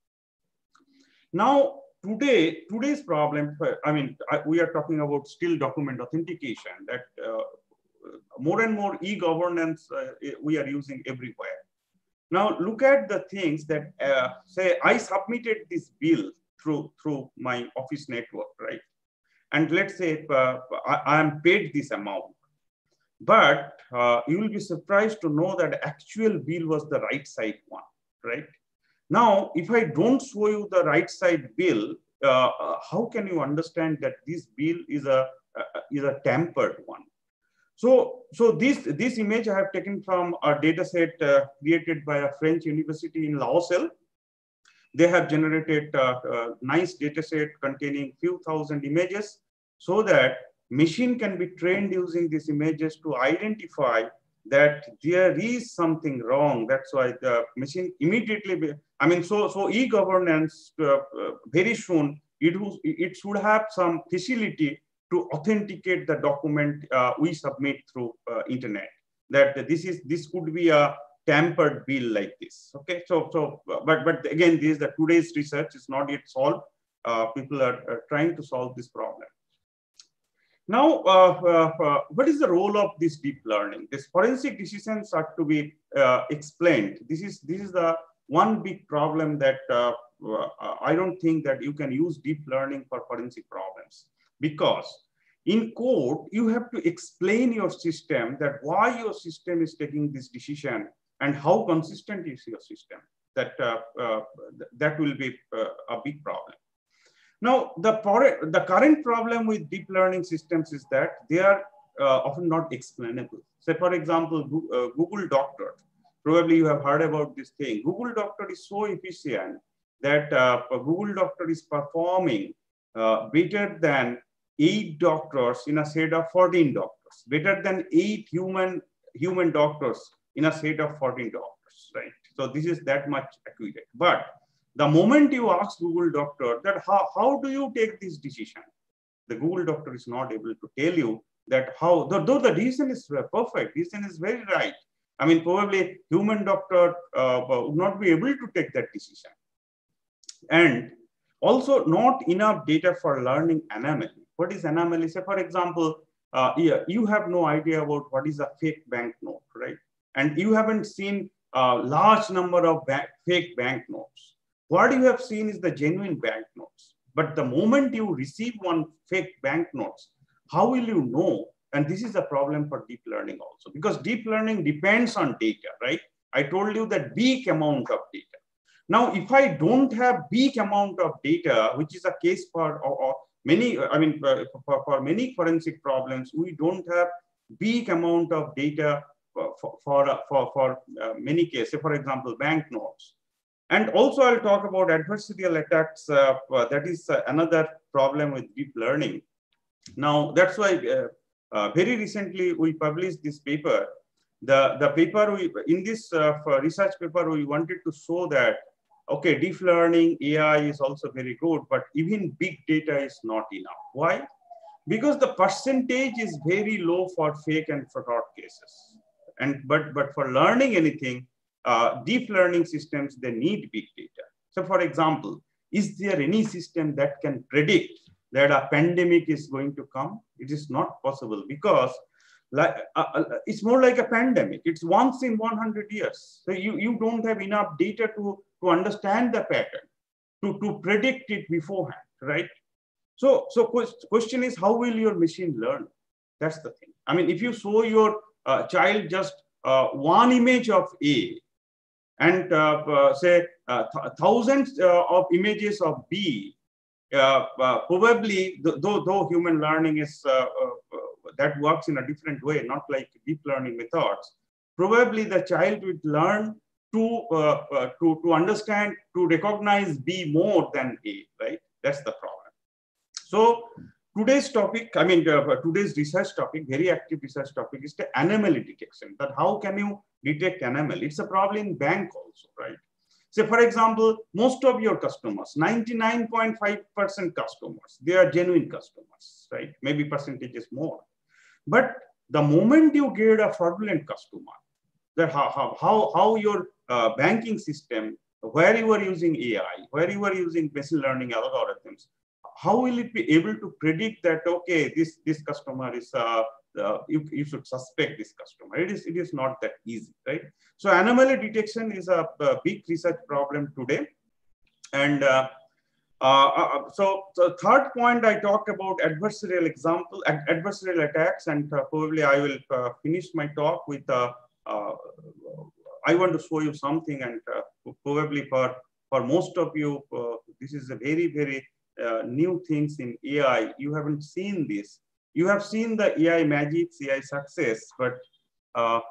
[SPEAKER 4] Now, today, today's problem, I mean, I, we are talking about still document authentication, that uh, more and more e-governance uh, we are using everywhere. Now, look at the things that, uh, say, I submitted this bill through, through my office network, right? And let's say uh, I, I am paid this amount. But uh, you will be surprised to know that actual bill was the right side one, right? Now, if I don't show you the right side bill, uh, how can you understand that this bill is a, uh, is a tampered one? So, so this, this image I have taken from a data set uh, created by a French university in La Rochelle. They have generated a, a nice data set containing few thousand images so that machine can be trained using these images to identify that there is something wrong. That's why the machine immediately, be, I mean, so, so e-governance uh, uh, very soon, it, was, it should have some facility to authenticate the document uh, we submit through uh, internet. That this is, this could be a tampered bill like this, okay? So, so but, but again, this is the today's research is not yet solved. Uh, people are, are trying to solve this problem. Now, uh, uh, uh, what is the role of this deep learning? These forensic decisions are to be uh, explained. This is, this is the one big problem that uh, uh, I don't think that you can use deep learning for forensic problems. Because in court, you have to explain your system that why your system is taking this decision and how consistent is your system. That, uh, uh, that will be uh, a big problem. Now, the, the current problem with deep learning systems is that they are uh, often not explainable. Say, for example, Google Doctor. Probably you have heard about this thing. Google Doctor is so efficient that uh, Google Doctor is performing uh, better than eight doctors in a set of fourteen doctors, better than eight human, human doctors in a set of fourteen doctors, right? So this is that much accurate. But the moment you ask Google Doctor that how, how do you take this decision? The Google Doctor is not able to tell you that how, though, though the reason is perfect, reason is very right. I mean, probably human doctor uh, would not be able to take that decision. And also not enough data for learning anomaly. What is anomaly? Say, for example, uh, yeah, you have no idea about what is a fake banknote, right? And you haven't seen a large number of bank, fake banknotes. What you have seen is the genuine banknotes. But the moment you receive one fake banknotes, how will you know? And this is a problem for deep learning also, because deep learning depends on data, right? I told you that big amount of data. Now, if I don't have big amount of data, which is a case for or, or many, I mean, for, for many forensic problems, we don't have big amount of data for, for, for, for uh, many cases, for example, banknotes. And also I'll talk about adversarial attacks. Uh, uh, that is uh, another problem with deep learning. Now, that's why uh, uh, very recently we published this paper. The, the paper, we, in this uh, research paper, we wanted to show that, okay, deep learning, A I is also very good, but even big data is not enough. Why? Because the percentage is very low for fake and fraud cases. And, but, but for learning anything, uh, deep learning systems, they need big data. So for example, is there any system that can predict that a pandemic is going to come? It is not possible, because like, uh, uh, it's more like a pandemic. It's once in one hundred years. So you, you don't have enough data to, to understand the pattern, to, to predict it beforehand, right? So, so question is, how will your machine learn? That's the thing. I mean, if you show your uh, child just uh, one image of A and uh, uh, say uh, th thousands uh, of images of B, uh, uh, probably, th though, though human learning is, uh, uh, that works in a different way, not like deep learning methods, probably the child would learn to, uh, uh, to, to understand, to recognize B more than A, right? That's the problem. So today's topic, I mean, uh, today's research topic, very active research topic, is the anomaly detection. That how can you detect anomaly? It's a problem in bank also, right? So for example, most of your customers, ninety-nine point five percent customers, they are genuine customers, right? Maybe percentage is more. But the moment you get a fraudulent customer, that how, how, how, how your uh, banking system, where you are using A I, where you are using machine learning algorithms, how will it be able to predict that, okay, this, this customer is, uh, uh, you, you should suspect this customer. It is, it is not that easy, right? So anomaly detection is a, a big research problem today. And uh, uh, uh, so the third point, I talked about adversarial example, ad adversarial attacks, and uh, probably I will uh, finish my talk with, uh, uh, I want to show you something, and uh, probably for, for most of you, uh, this is a very, very Uh, new things in A I. You haven't seen this. You have seen the A I magics, A I success, but uh,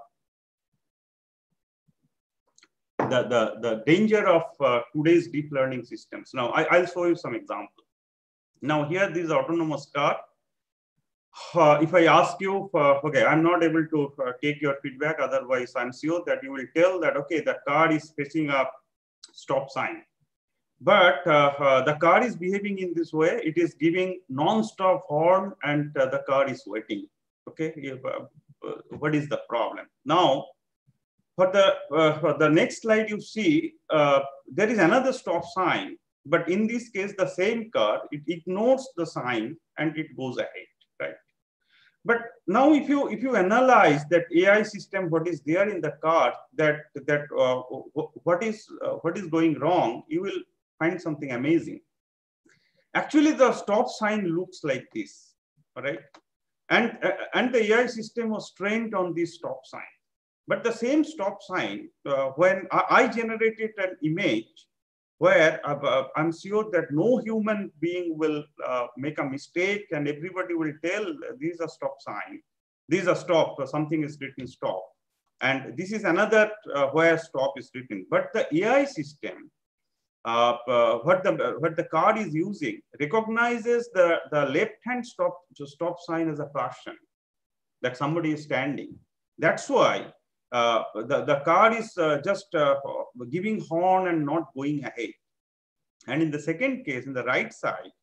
[SPEAKER 4] the, the, the danger of uh, today's deep learning systems. Now, I, I'll show you some examples. Now, here, this autonomous car. Uh, if I ask you, uh, okay, I'm not able to uh, take your feedback. Otherwise, I'm sure that you will tell that, okay, the car is facing a stop sign. But uh, uh, the car is behaving in this way. It is giving non-stop horn, and uh, the car is waiting. Okay, uh, uh, what is the problem? Now, for the, uh, for the next slide, you see uh, there is another stop sign. But in this case, the same car, it ignores the sign and it goes ahead, right? But now, if you if you analyze that A I system, what is there in the car, that that uh, what is uh, what is going wrong, you will find something amazing. Actually, the stop sign looks like this, all right? And, uh, and the A I system was trained on this stop sign. But the same stop sign, uh, when I, I generated an image where uh, I'm sure that no human being will uh, make a mistake, and everybody will tell these are stop sign. These are stop, so something is written stop. And this is another uh, where stop is written. But the A I system, Uh, uh, what the what the car is using recognizes the the left hand stop stop sign as a caution that somebody is standing. That's why uh, the the car is uh, just uh, giving horn and not going ahead. And in the second case, in the right side,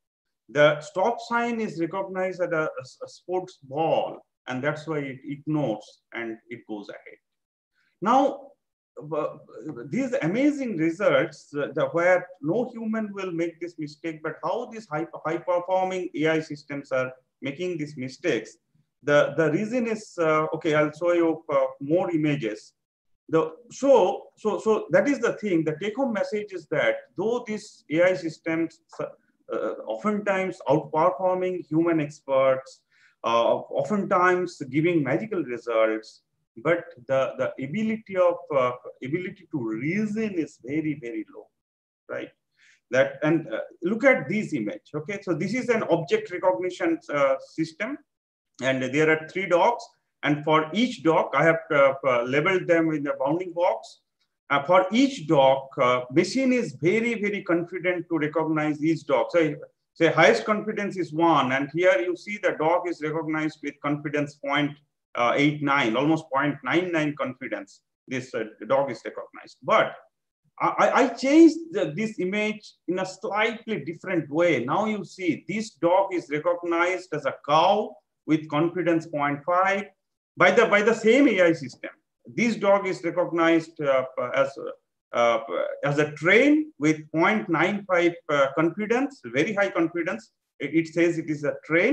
[SPEAKER 4] The stop sign is recognized as a, a sports ball, and that's why it ignores and it goes ahead. Now, uh, these amazing results uh, the, where no human will make this mistake, but how these high, high performing A I systems are making these mistakes. The, the reason is, uh, okay, I'll show you uh, more images. The, so, so, so that is the thing, the take home message is that though these A I systems uh, oftentimes outperforming human experts, uh, oftentimes giving magical results, but the, the ability of uh, ability to reason is very, very low, right? That, and uh, look at this image, okay? So this is an object recognition uh, system, and there are three dogs, and for each dog, I have uh, uh, labeled them in the bounding box. Uh, for each dog, uh, machine is very, very confident to recognize each dog. So say highest confidence is one, and here you see the dog is recognized with confidence point Uh, eight nine, almost zero point nine nine confidence. This uh, dog is recognized, but I, I changed the, this image in a slightly different way. Now you see this dog is recognized as a cow with confidence zero point five by the by the same A I system. This dog is recognized uh, as uh, as a train with zero point nine five uh, confidence, very high confidence. It, it says it is a train.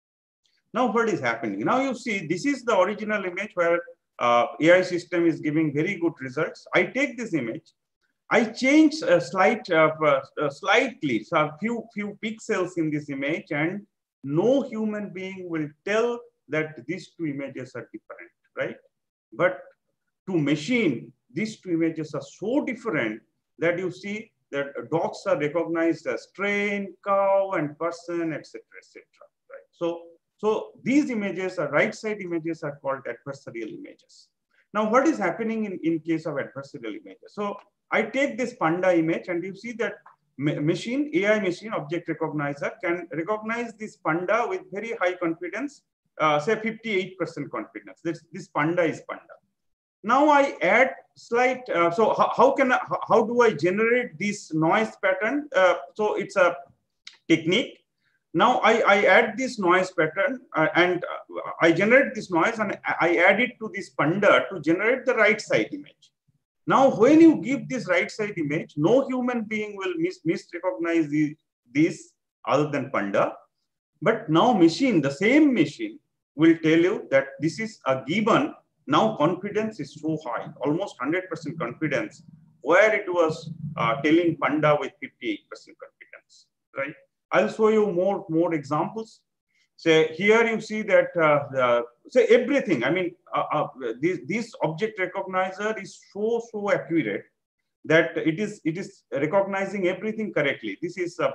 [SPEAKER 4] Now what is happening? Now you see, this is the original image where uh, A I system is giving very good results. I take this image, I change a slight, uh, uh, slightly, so a few, few pixels in this image, and no human being will tell that these two images are different, right? But to machine, these two images are so different that you see that dogs are recognized as train, cow, and person, et cetera, et cetera. Right? So. So these images, are right side images, are called adversarial images. Now, what is happening in, in case of adversarial images? So I take this panda image, and you see that machine, A I machine, object recognizer, can recognize this panda with very high confidence, uh, say fifty-eight percent confidence. This, this panda is panda. Now I add slight, uh, so how, how can I, how do I generate this noise pattern? Uh, so it's a technique. Now I, I add this noise pattern uh, and uh, I generate this noise, and I add it to this panda to generate the right side image. Now, when you give this right side image, no human being will mis misrecognize the, this other than panda. But now machine, the same machine will tell you that this is a given. Now confidence is so high, almost one hundred percent confidence, where it was uh, telling panda with fifty-eight percent confidence, right? I'll show you more, more examples. So here you see that, uh, uh, say everything, I mean, uh, uh, this, this object recognizer is so, so accurate that it is, it is recognizing everything correctly. This is a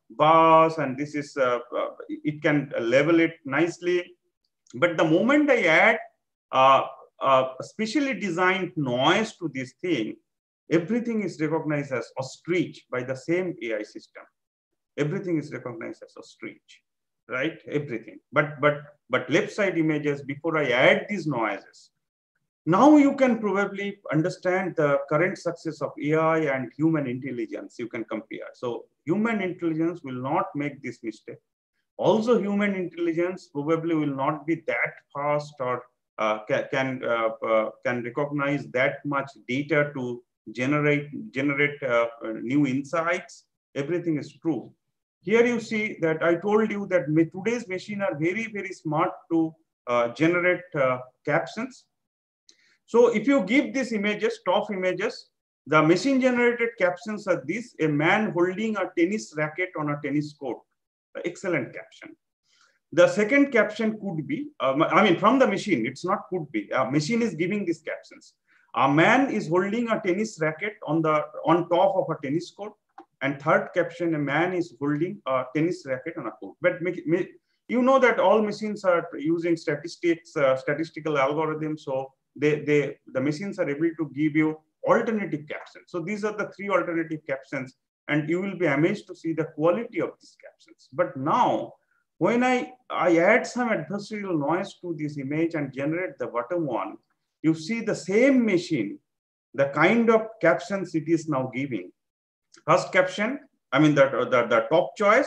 [SPEAKER 4] bus, and this is, uh, uh, it can level it nicely. But the moment I add uh, uh, a specially designed noise to this thing, everything is recognized as ostrich by the same A I system. Everything is recognized as ostrich, right? Everything. But but but left side images, before I add these noises, now you can probably understand the current success of A I and human intelligence. You can compare. So human intelligence will not make this mistake. Also, human intelligence probably will not be that fast or uh, can can, uh, uh, can recognize that much data to generate generate uh, new insights. Everything is true. Here you see that I told you that today's machine are very, very smart to uh, generate uh, captions. So if you give these images, top images, the machine generated captions are this: a man holding a tennis racket on a tennis court. Excellent caption. The second caption could be, uh, I mean, from the machine, it's not could be, a machine is giving these captions. A man is holding a tennis racket on the on top of a tennis court. And third caption, a man is holding a tennis racket on a court. But make, make, you know that all machines are using statistics, uh, statistical algorithms. So they, they, the machines are able to give you alternative captions. So these are the three alternative captions, and you will be amazed to see the quality of these captions. But now, when I, I add some adversarial noise to this image and generate the bottom one, you see the same machine, the kind of captions it is now giving. First caption, I mean, the, the, the top choice,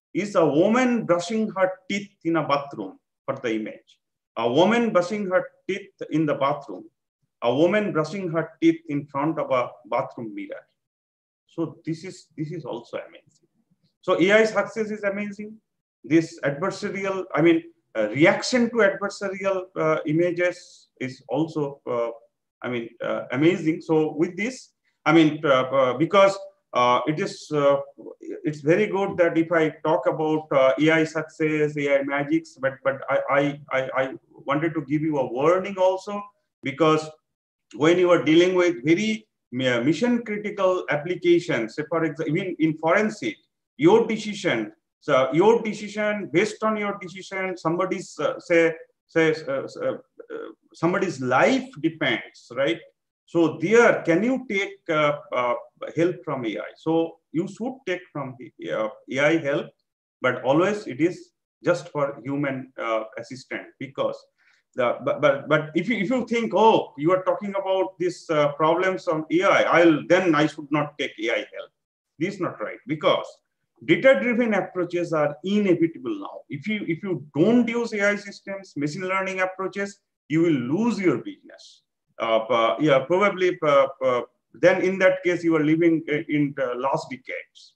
[SPEAKER 4] is a woman brushing her teeth in a bathroom for the image. A woman brushing her teeth in the bathroom. A woman brushing her teeth in front of a bathroom mirror. So this is, this is also amazing. So A I success is amazing. This adversarial, I mean, uh, reaction to adversarial uh, images is also, uh, I mean, uh, amazing. So with this, I mean, uh, uh, because uh, it is, uh, it's very good that if I talk about uh, A I success, A I magics, but but I, I I I wanted to give you a warning also, because when you are dealing with very mission critical applications, say for example, even in forensic, your decision, so your decision, based on your decision, somebody's uh, say say uh, uh, somebody's life depends, right? So there, can you take uh, uh, help from A I? So you should take from uh, A I help, but always it is just for human uh, assistant, because the, but, but but if you if you think, oh, you are talking about these uh, problems on A I, I'll then I should not take A I help. This is not right, because data-driven approaches are inevitable now. If you if you don't use A I systems, machine learning approaches, you will lose your business. Uh, uh, yeah, probably. Uh, uh, then in that case, you are living in the last decades.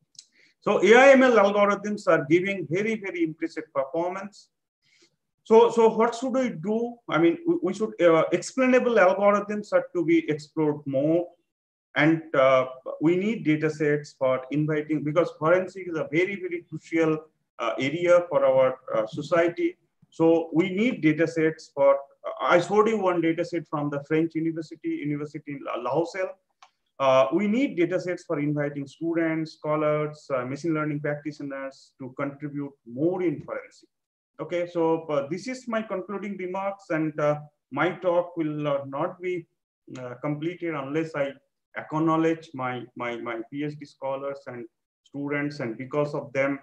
[SPEAKER 4] So A I M L algorithms are giving very very impressive performance. So, so what should we do? I mean, we, we should, uh, explainable algorithms are to be explored more. And uh, we need data sets for inviting, because forensic is a very, very crucial uh, area for our uh, society. So we need data sets for, uh, I showed you one data set from the French University, University in La Rochelle. Uh, we need data sets for inviting students, scholars, uh, machine learning practitioners to contribute more in forensic. Okay, so uh, this is my concluding remarks, and uh, my talk will uh, not be uh, completed unless I acknowledge my, my, my PhD scholars and students, and because of them,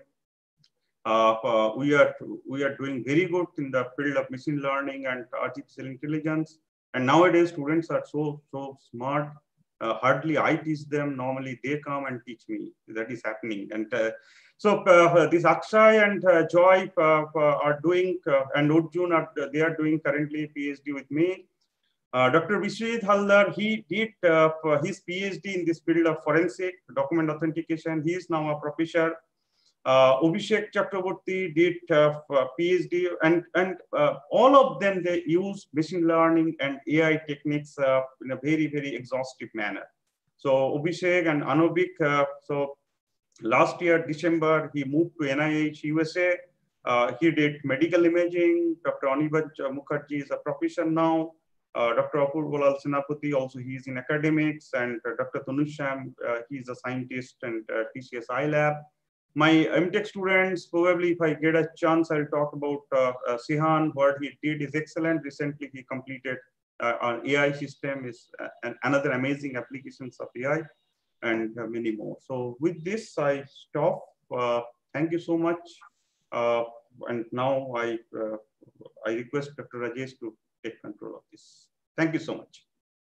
[SPEAKER 4] uh, uh, we, are, we are doing very good in the field of machine learning and artificial intelligence. And nowadays, students are so, so smart. Uh, hardly I teach them. Normally, they come and teach me. That is happening. And uh, so uh, this Akshay and uh, Joy uh, are doing, uh, and Urjun, are, they are doing currently PhD with me. Uh, Doctor Vishwajit Haldar, he did uh, his PhD in this field of forensic document authentication. He is now a professor. Uh, Abhishek Chakraborty did uh, PhD, and, and uh, all of them, they use machine learning and A I techniques uh, in a very, very exhaustive manner. So Abhishek and Anubik, uh, so last year, December, he moved to N I H U S A. Uh, he did medical imaging. Doctor Anibaj Mukherjee is a professor now. Uh, Doctor Apurvalal Senapati, also he is in academics. And uh, Doctor Tanusham, uh, he is a scientist and uh, T C S I lab. My M Tech students, probably if I get a chance, I'll talk about uh, uh, Sihan. What he did is excellent. Recently, he completed uh, an A I system, is uh, an, another amazing applications of A I, and uh, many more. So with this, I stop. Uh, thank you so much. Uh, and now I, uh, I request Doctor Rajesh to take control of this. Thank you so much.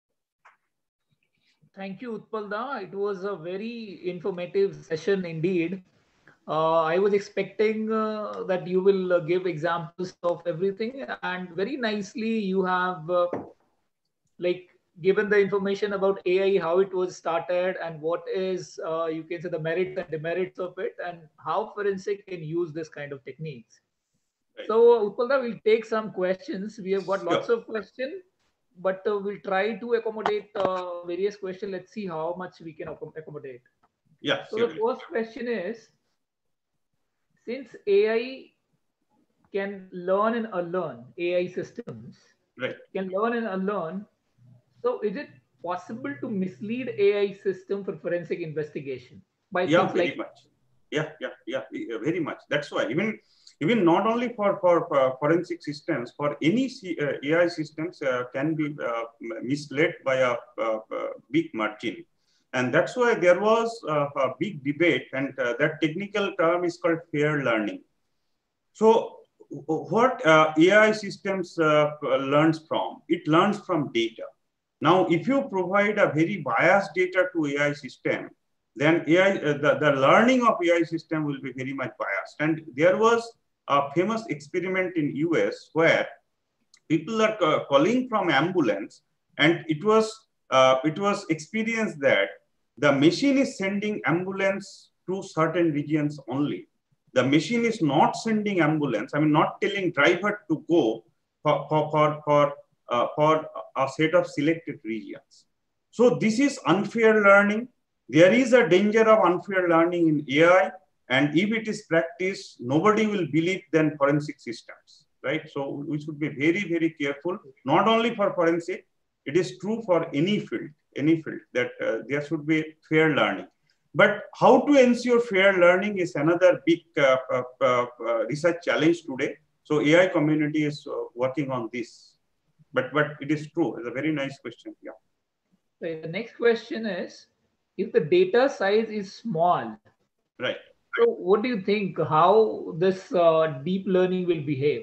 [SPEAKER 1] Thank you, Utpal da. It was a very informative session indeed. Uh, I was expecting uh, that you will uh, give examples of everything, and very nicely you have uh, like given the information about A I, how it was started, and what is uh, you can say the merits and demerits of it, and how forensic can use this kind of techniques. Right. So Utpal, we'll take some questions. We have got lots sure. of questions, but uh, we'll try to accommodate uh, various questions. Let's see how much we can accommodate.
[SPEAKER 4] Yeah.
[SPEAKER 1] So the first question is, since A I can learn and unlearn, A I systems
[SPEAKER 4] right.
[SPEAKER 1] can learn and unlearn, so is it possible to mislead A I system for forensic investigation by
[SPEAKER 4] yeah,
[SPEAKER 1] things
[SPEAKER 4] very
[SPEAKER 1] like
[SPEAKER 4] much. Yeah, yeah, yeah, very much. That's why even even not only for for, for forensic systems, for any C, uh, A I systems uh, can be uh, misled by a, a, a big margin. And that's why there was uh, a big debate, and uh, that technical term is called fair learning. So what uh, A I systems uh, learns from? It learns from data. Now, if you provide a very biased data to A I system, then A I, uh, the, the learning of A I system will be very much biased. past. And there was a famous experiment in U S where people are calling from ambulance, and it was, uh, it was experienced that the machine is sending ambulance to certain regions only. The machine is not sending ambulance, I mean, not telling driver to go for, for, for, for, uh, for a set of selected regions. So this is unfair learning. There is a danger of unfair learning in A I, and if it is practiced, nobody will believe then forensic systems, right? So we should be very, very careful, not only for forensic, it is true for any field, any field, that uh, there should be fair learning. But how to ensure fair learning is another big uh, uh, uh, research challenge today. So A I community is uh, working on this. But, but it is true. It's a very nice question. Yeah.
[SPEAKER 1] The next question is, if the data size is small,
[SPEAKER 4] right?
[SPEAKER 1] So what do you think, how this uh, deep learning will behave?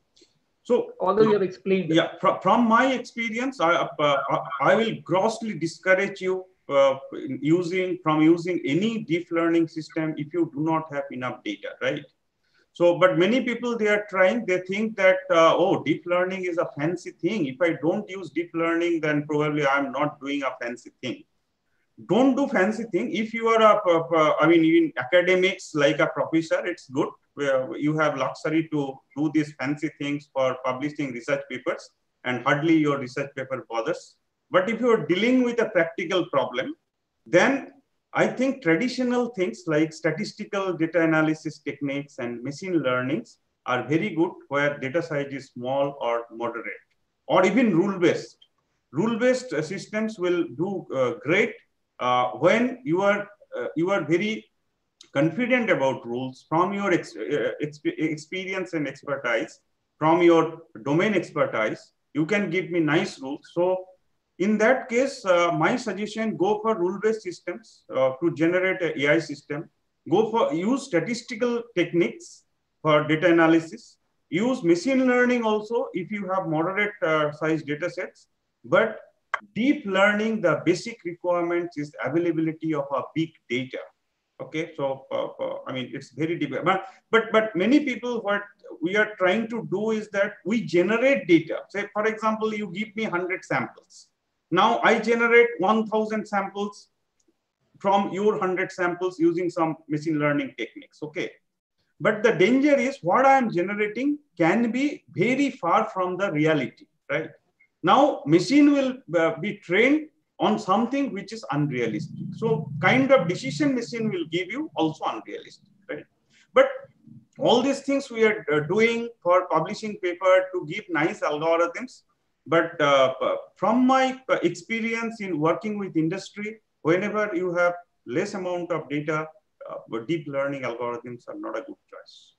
[SPEAKER 4] So,
[SPEAKER 1] although you have explained.
[SPEAKER 4] Yeah, from, from my experience, I, uh, I will grossly discourage you uh, using, from using any deep learning system if you do not have enough data, right? So, but many people, they are trying, they think that, uh, oh, deep learning is a fancy thing. If I don't use deep learning, then probably I'm not doing a fancy thing. Don't do fancy thing. If you are a, a, I mean, in academics, like a professor, it's good. Where you have luxury to do these fancy things for publishing research papers, and hardly your research paper bothers. But if you are dealing with a practical problem, then I think traditional things like statistical data analysis techniques and machine learnings are very good where data size is small or moderate, or even rule-based. Rule-based systems will do uh, great uh, when you are, uh, you are very confident about rules from your ex uh, exp experience and expertise, from your domain expertise. You can give me nice rules. So in that case, uh, my suggestion, go for rule-based systems uh, to generate an A I system. Go for, use statistical techniques for data analysis. Use machine learning also if you have moderate uh, size data sets. But deep learning, the basic requirements is availability of a big data. Okay, so uh, uh, I mean, it's very deep. But, but, but many people, what we are trying to do is that we generate data. Say, for example, you give me one hundred samples. Now I generate one thousand samples from your one hundred samples using some machine learning techniques, okay? But the danger is what I am generating can be very far from the reality, right? Now, machine will uh, be trained on something which is unrealistic. So kind of decision machine will give you also unrealistic, right? But all these things we are uh, doing for publishing paper to give nice algorithms. But uh, from my experience in working with industry, whenever you have less amount of data, uh, deep learning algorithms are not a good choice.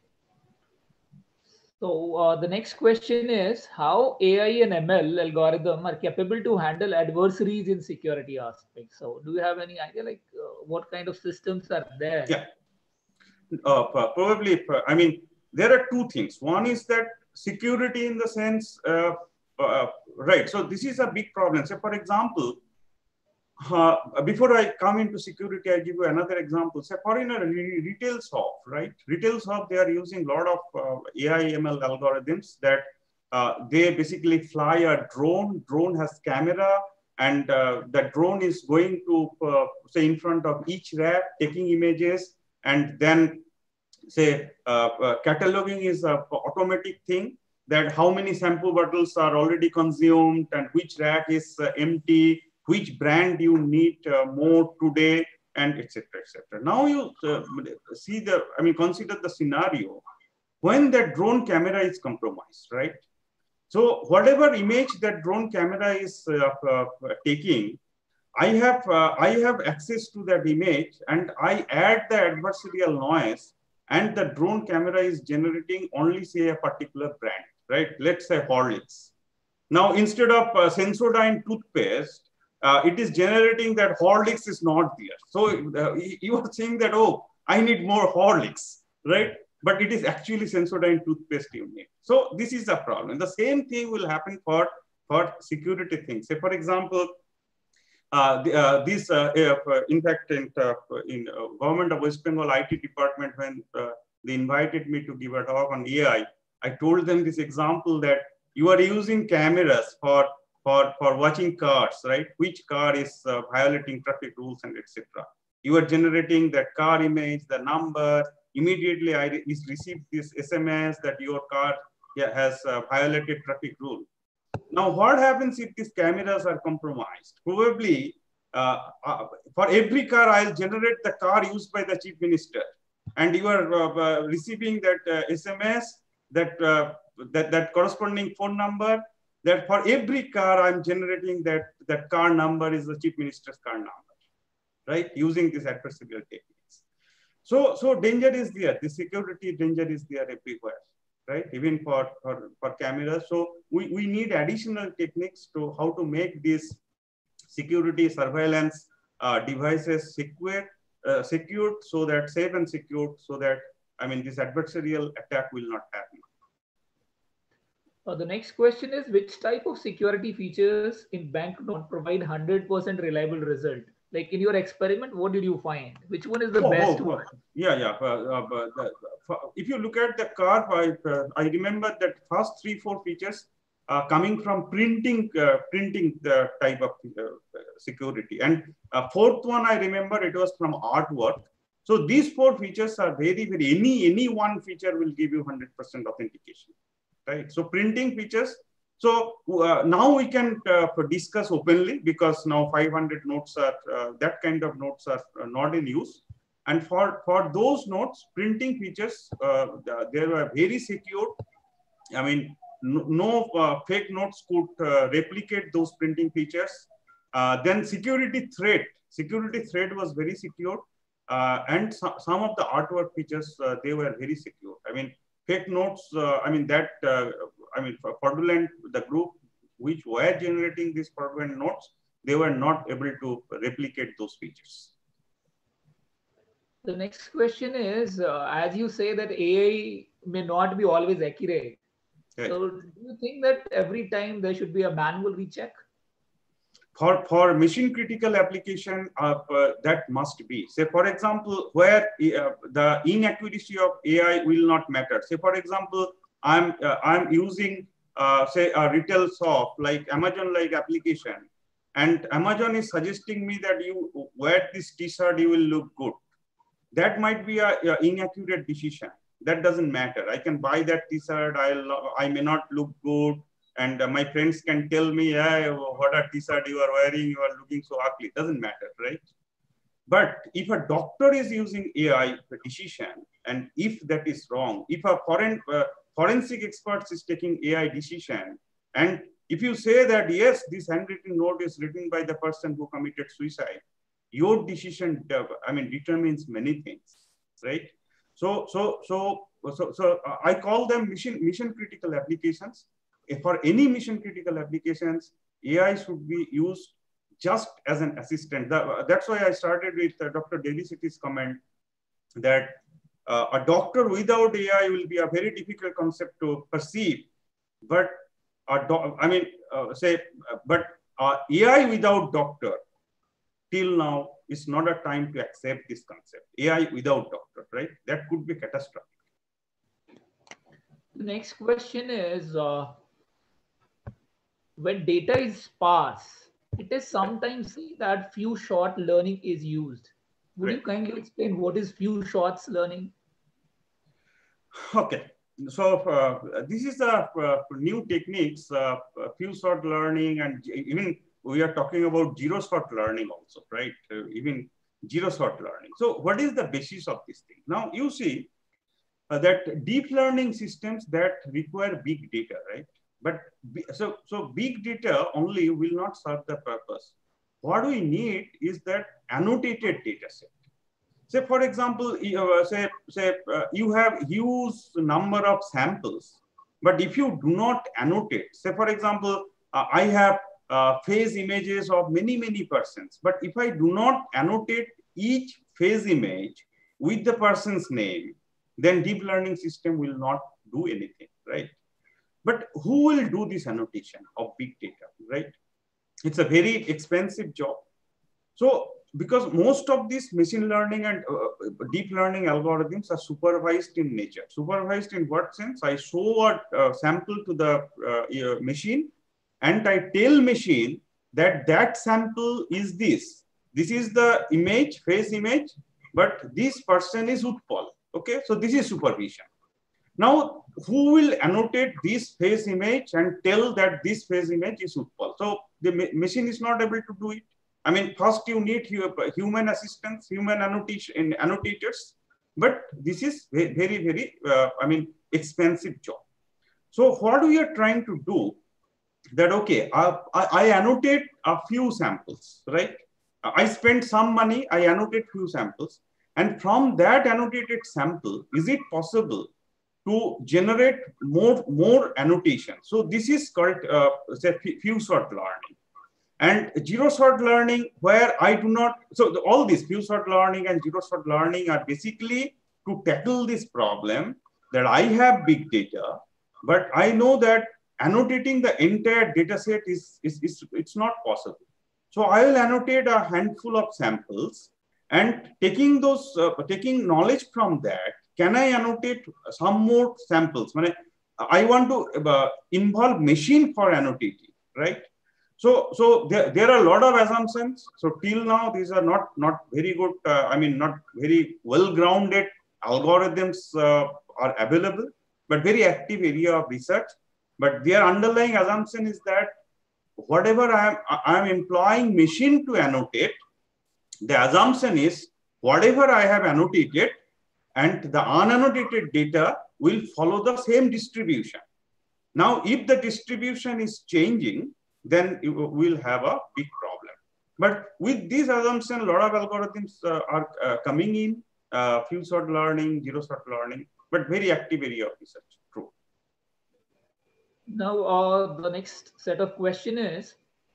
[SPEAKER 1] So uh, the next question is how A I and M L algorithm are capable to handle adversaries in security aspects. So do you have any idea like uh, what kind of systems are there?
[SPEAKER 4] Yeah, uh, probably, I mean, there are two things. One is that security in the sense, uh, uh, right. So this is a big problem. So for example, Uh, before I come into security, I give you another example. Say for in a retail shop, right? Retail shop, they are using a lot of uh, A I M L algorithms that uh, they basically fly a drone. Drone has camera, and uh, the drone is going to uh, say in front of each rack, taking images, and then say uh, uh, cataloging is an automatic thing that how many shampoo bottles are already consumed and which rack is uh, empty, which brand you need uh, more today, and et cetera, et cetera. Now you uh, see the, I mean, consider the scenario when that drone camera is compromised, right? So whatever image that drone camera is uh, uh, taking, I have, uh, I have access to that image, and I add the adversarial noise, and the drone camera is generating only say a particular brand, right? Let's say Horlicks. Now, instead of uh, Sensodyne toothpaste, Uh, it is generating that Horlicks is not there. So uh, you are saying that, oh, I need more Horlicks, right? But it is actually Sensodyne toothpaste you need. So this is a problem. The same thing will happen for, for security things. Say, for example, Uh, the, uh, this, uh, uh, in fact, in, uh, in uh, government of West Bengal I T department, when uh, they invited me to give a talk on A I, I told them this example that you are using cameras for, for, for watching cars, right? Which car is uh, violating traffic rules and et cetera. You are generating that car image, the number. Immediately, I re received this S M S that your car yeah, has uh, violated traffic rule. Now, what happens if these cameras are compromised? Probably, uh, uh, for every car, I'll generate the car used by the chief minister, and you are uh, uh, receiving that uh, S M S, that, uh, that that corresponding phone number. That for every car, I'm generating that that car number is the chief minister's car number, right? Using these adversarial techniques. So, so danger is there. The security danger is there everywhere, right? Even for, for, for cameras. So we, we need additional techniques to how to make these security surveillance uh, devices secure, uh, secured so that safe and secured so that, I mean, this adversarial attack will not happen.
[SPEAKER 1] Uh, the next question is, which type of security features in banknote provide one hundred percent reliable result? Like in your experiment, what did you find? Which one is the
[SPEAKER 4] oh,
[SPEAKER 1] best
[SPEAKER 4] oh,
[SPEAKER 1] one?
[SPEAKER 4] Oh. Yeah, yeah. Uh, uh, the, uh, if you look at the car, I, uh, I remember that first three, four features uh, coming from printing, uh, printing the type of uh, security. And uh, fourth one, I remember it was from artwork. So these four features are very, very, any, any one feature will give you one hundred percent authentication, right? So printing features. So uh, now we can uh, discuss openly because now five hundred notes are, uh, that kind of notes are uh, not in use. And for, for those notes, printing features, uh, they were very secure. I mean, no, no uh, fake notes could uh, replicate those printing features. Uh, then security thread, security thread was very secure. Uh, and so, some of the artwork features, uh, they were very secure. I mean, fake notes, uh, I mean, that, uh, I mean, fraudulent, the group which were generating these fraudulent notes, they were not able to replicate those features.
[SPEAKER 1] The next question is, uh, as you say that A I may not be always accurate. Right. So do you think that every time there should be a manual recheck?
[SPEAKER 4] For, for mission critical application, uh, uh, that must be. Say, for example, where uh, the inaccuracy of A I will not matter. Say, for example, I'm, uh, I'm using, uh, say, a retail shop like Amazon-like application, and Amazon is suggesting me that you wear this t-shirt, you will look good. That might be an inaccurate decision. That doesn't matter. I can buy that t-shirt, I'll, I may not look good, and uh, my friends can tell me, hey, what a t-shirt you are wearing, you are looking so ugly. It doesn't matter, right? But if a doctor is using A I decision, and if that is wrong, if a foreign, uh, forensic expert is taking A I decision, and if you say that, yes, this handwritten note is written by the person who committed suicide, your decision, I mean, determines many things, right? So, so, so, so, so uh, I call them mission, mission critical applications. If for any mission critical applications, A I should be used just as an assistant. That, that's why I started with uh, Doctor Delisitty's comment that uh, a doctor without A I will be a very difficult concept to perceive. But a I mean, uh, say, uh, but uh, A I without doctor, till now, is not a time to accept this concept. A I without doctor, right? That could be catastrophic.
[SPEAKER 1] The next question is, uh, when data is sparse, it is sometimes seen that few shot learning is used. Would right. you kindly explain what is few shots learning?
[SPEAKER 4] Okay. So uh, this is a uh, new techniques, uh, few shot learning, and even we are talking about zero shot learning also, right? Uh, even zero shot learning. So what is the basis of this thing? Now you see uh, that deep learning systems that require big data, right? But so, so big data only will not serve the purpose. What we need is that annotated data set. Say, for example, uh, say, say uh, you have huge number of samples, but if you do not annotate, say, for example, uh, I have uh, face images of many, many persons, but if I do not annotate each face image with the person's name, then deep learning system will not do anything, right? But who will do this annotation of big data, right? It's a very expensive job. So because most of these machine learning and uh, deep learning algorithms are supervised in nature. Supervised in what sense? I show a uh, sample to the uh, machine and I tell machine that that sample is this. This is the image, face image, but this person is Utpal. Okay, so this is supervision. Now, who will annotate this face image and tell that this face image is Utpal? So the ma machine is not able to do it. I mean, first you need human assistance, human annotation, annotators, but this is very, very, uh, I mean, expensive job. So what we are trying to do that, okay, I, I annotate a few samples, right? I spend some money, I annotate few samples. And from that annotated sample, is it possible to generate more, more annotation? So this is called, uh, say, few sort learning. And zero sort learning, where I do not, so the, all these few sort learning and zero sort learning are basically to tackle this problem that I have big data, but I know that annotating the entire data set is, is, is it's not possible. So I will annotate a handful of samples and taking those, uh, taking knowledge from that, can I annotate some more samples? I want to uh, involve machine for annotating, right? So, so there, there are a lot of assumptions. So till now, these are not, not very good, uh, I mean, not very well-grounded algorithms uh, are available, but very active area of research. But their underlying assumption is that whatever I am, I am employing machine to annotate, the assumption is whatever I have annotated and the unannotated data will follow the same distribution. Now, if the distribution is changing, then it will have a big problem. But with this assumption, a lot of algorithms uh, are uh, coming in, uh, few sort learning, zero sort learning, but very active area of research. True.
[SPEAKER 1] Now, uh, the next set of question is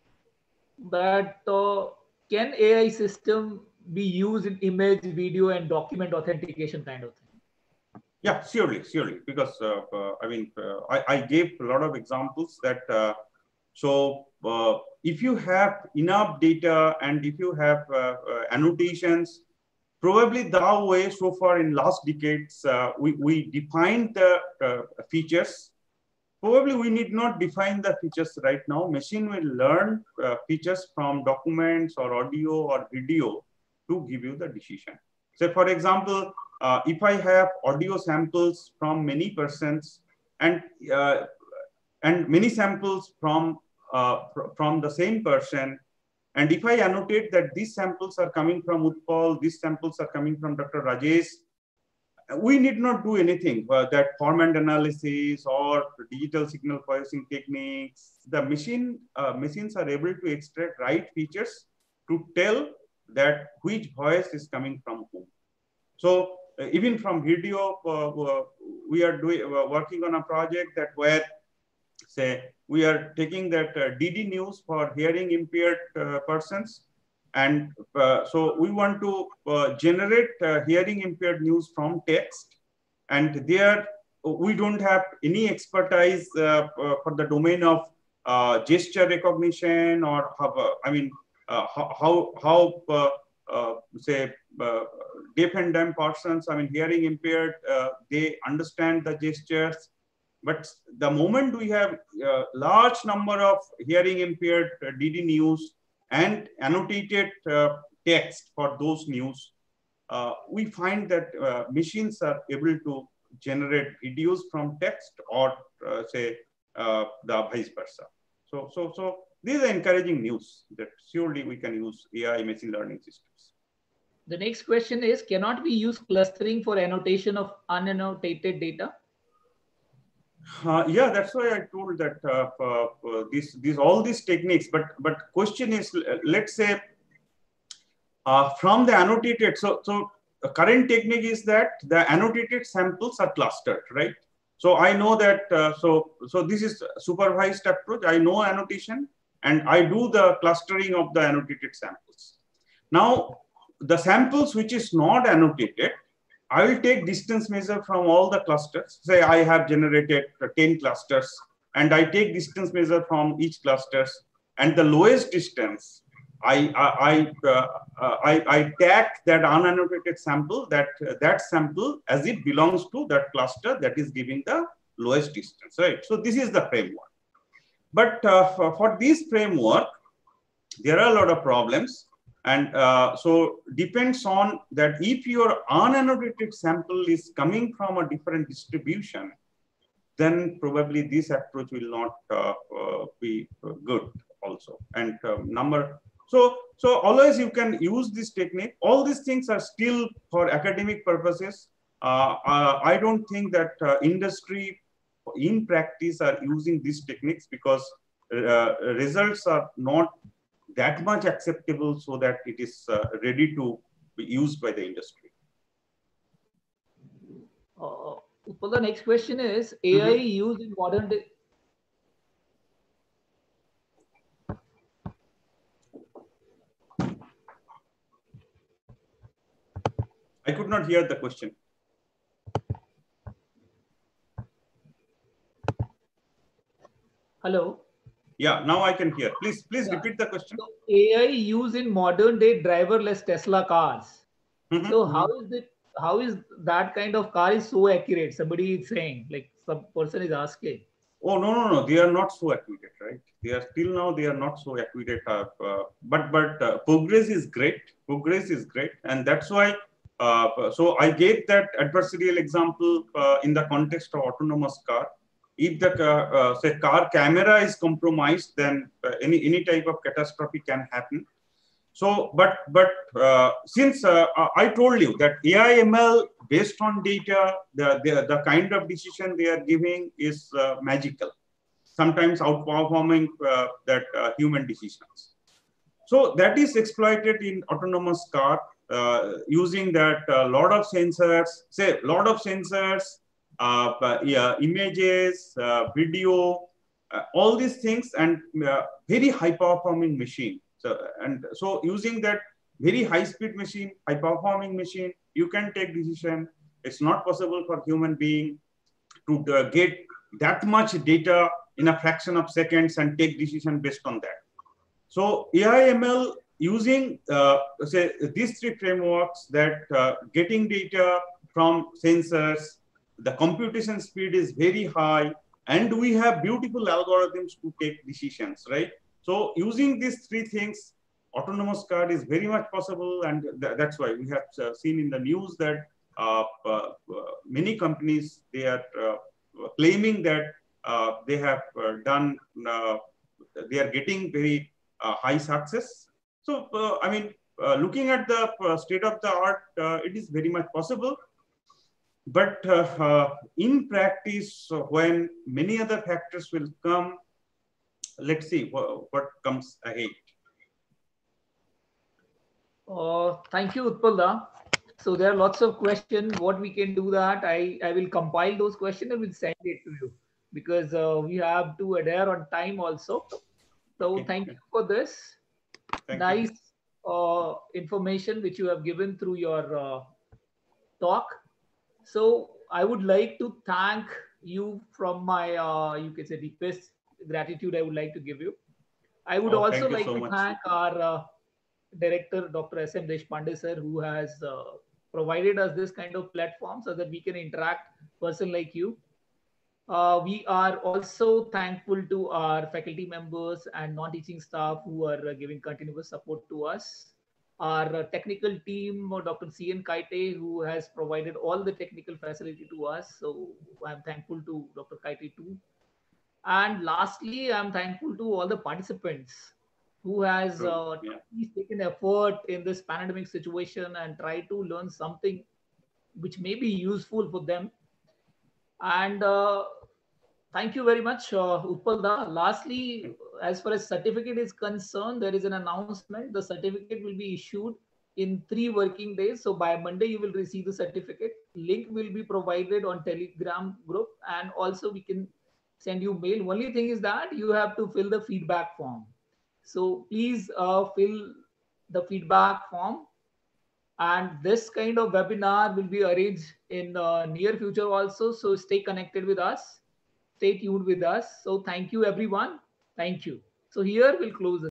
[SPEAKER 1] that uh, can A I system be used in image, video, and document authentication kind of thing?
[SPEAKER 4] Yeah, surely, surely, because uh, uh, I mean, uh, I, I gave a lot of examples that uh, so uh, if you have enough data and if you have uh, uh, annotations, probably the way so far in last decades, uh, we, we defined the uh, features. Probably we need not define the features right now. Machine will learn uh, features from documents or audio or video to give you the decision. So for example, uh, if I have audio samples from many persons and, uh, and many samples from Uh, from the same person, and if I annotate that these samples are coming from Utpal, these samples are coming from Doctor Rajesh, we need not do anything uh, that format analysis or digital signal processing techniques. The machine uh, machines are able to extract right features to tell that which voice is coming from whom. So uh, even from video, uh, uh, we are doing uh, working on a project that where say we are taking that uh, D D news for hearing impaired uh, persons. And uh, so we want to uh, generate uh, hearing impaired news from text. And there we don't have any expertise uh, uh, for the domain of uh, gesture recognition or how, uh, I mean, uh, how, how uh, uh, say uh, deaf and dumb persons, I mean, hearing impaired, uh, they understand the gestures. But the moment we have a large number of hearing impaired uh, D D news and annotated uh, text for those news, uh, we find that uh, machines are able to generate videos from text or uh, say uh, the vice versa. So, so, so these are encouraging news that surely we can use A I machine learning systems.
[SPEAKER 1] The next question is, cannot we use clustering for annotation of unannotated data?
[SPEAKER 4] Uh, yeah, that's why I told that uh, uh, uh, these, these, all these techniques, but, but question is, uh, let's say uh, from the annotated, so, so the current technique is that the annotated samples are clustered, right? So I know that, uh, so, so this is supervised approach. I know annotation and I do the clustering of the annotated samples. Now, the samples which is not annotated, I will take distance measure from all the clusters. Say I have generated ten clusters and I take distance measure from each clusters, and the lowest distance I I I, uh, I, I tag that unannotated sample, that uh, that sample as it belongs to that cluster that is giving the lowest distance, right? So this is the framework. But uh, for, for this framework, there are a lot of problems. And uh, so depends on that if your unannotated sample is coming from a different distribution, then probably this approach will not uh, uh, be good also. And uh, number, so, so always you can use this technique. All these things are still for academic purposes. Uh, uh, I don't think that uh, industry in practice are using these techniques because uh, results are not that much acceptable so that it is uh, ready to be used by the industry.
[SPEAKER 1] Uh, well, the next question is A I mm-hmm. used in modern day.
[SPEAKER 4] I could not hear the question.
[SPEAKER 1] Hello.
[SPEAKER 4] Yeah, now I can hear. Please, please yeah. repeat the question.
[SPEAKER 1] So A I used in modern day driverless Tesla cars. Mm-hmm. So how is it? How is that kind of car is so accurate? Somebody is saying, like some person is asking.
[SPEAKER 4] Oh no no no! They are not so accurate, right? They are still now. They are not so accurate. Uh, uh, but but uh, progress is great. Progress is great, and that's why. Uh, so I gave that adversarial example uh, in the context of autonomous car. If the uh, uh, say car camera is compromised, then uh, any any type of catastrophe can happen. So, but but uh, since uh, I told you that A I M L based on data, the, the the kind of decision they are giving is uh, magical, sometimes outperforming uh, that uh, human decisions. So that is exploited in autonomous car uh, using that a uh, lot of sensors, say lot of sensors, uh, yeah, images, uh, video, uh, all these things, and uh, very high performing machine. So, and so using that very high speed machine, high performing machine, you can take decision. It's not possible for human being to uh, get that much data in a fraction of seconds and take decision based on that. So A I M L using uh, say these three frameworks, that uh, getting data from sensors, the computation speed is very high, and we have beautiful algorithms to take decisions, right? So using these three things, autonomous car is very much possible, and th that's why we have uh, seen in the news that uh, uh, many companies, they are uh, claiming that uh, they have uh, done, uh, they are getting very uh, high success. So uh, I mean, uh, looking at the uh, state of the art, uh, it is very much possible. But uh, uh, in practice, uh, when many other factors will come, let's see what, what comes ahead.
[SPEAKER 1] Uh, thank you, Utpal. So there are lots of questions. What we can do that, I, I will compile those questions and will send it to you, because uh, we have to adhere on time also. So okay. Thank you for this. Thank nice uh, information which you have given through your uh, talk. So I would like to thank you from my, uh, you can say, deepest gratitude I would like to give you. I would oh, also like so to much. thank our uh, director, Doctor S M Deshpande sir, who has uh, provided us this kind of platform so that we can interact person like you. Uh, we are also thankful to our faculty members and non-teaching staff who are uh, giving continuous support to us. Our uh, technical team, Doctor C N Kaite, who has provided all the technical facility to us. So I'm thankful to Doctor Kaite too. And lastly, I'm thankful to all the participants who has uh, yeah. taken effort in this pandemic situation and try to learn something which may be useful for them. And uh, thank you very much, uh, Utpal da. Lastly, as far as certificate is concerned, there is an announcement. The certificate will be issued in three working days. So by Monday, you will receive the certificate. Link will be provided on Telegram group, and also we can send you mail. Only thing is that you have to fill the feedback form. So please uh, fill the feedback form. And this kind of webinar will be arranged in the near future also. So stay connected with us. Stay tuned with us. So thank you, everyone. Thank you. So here we'll close.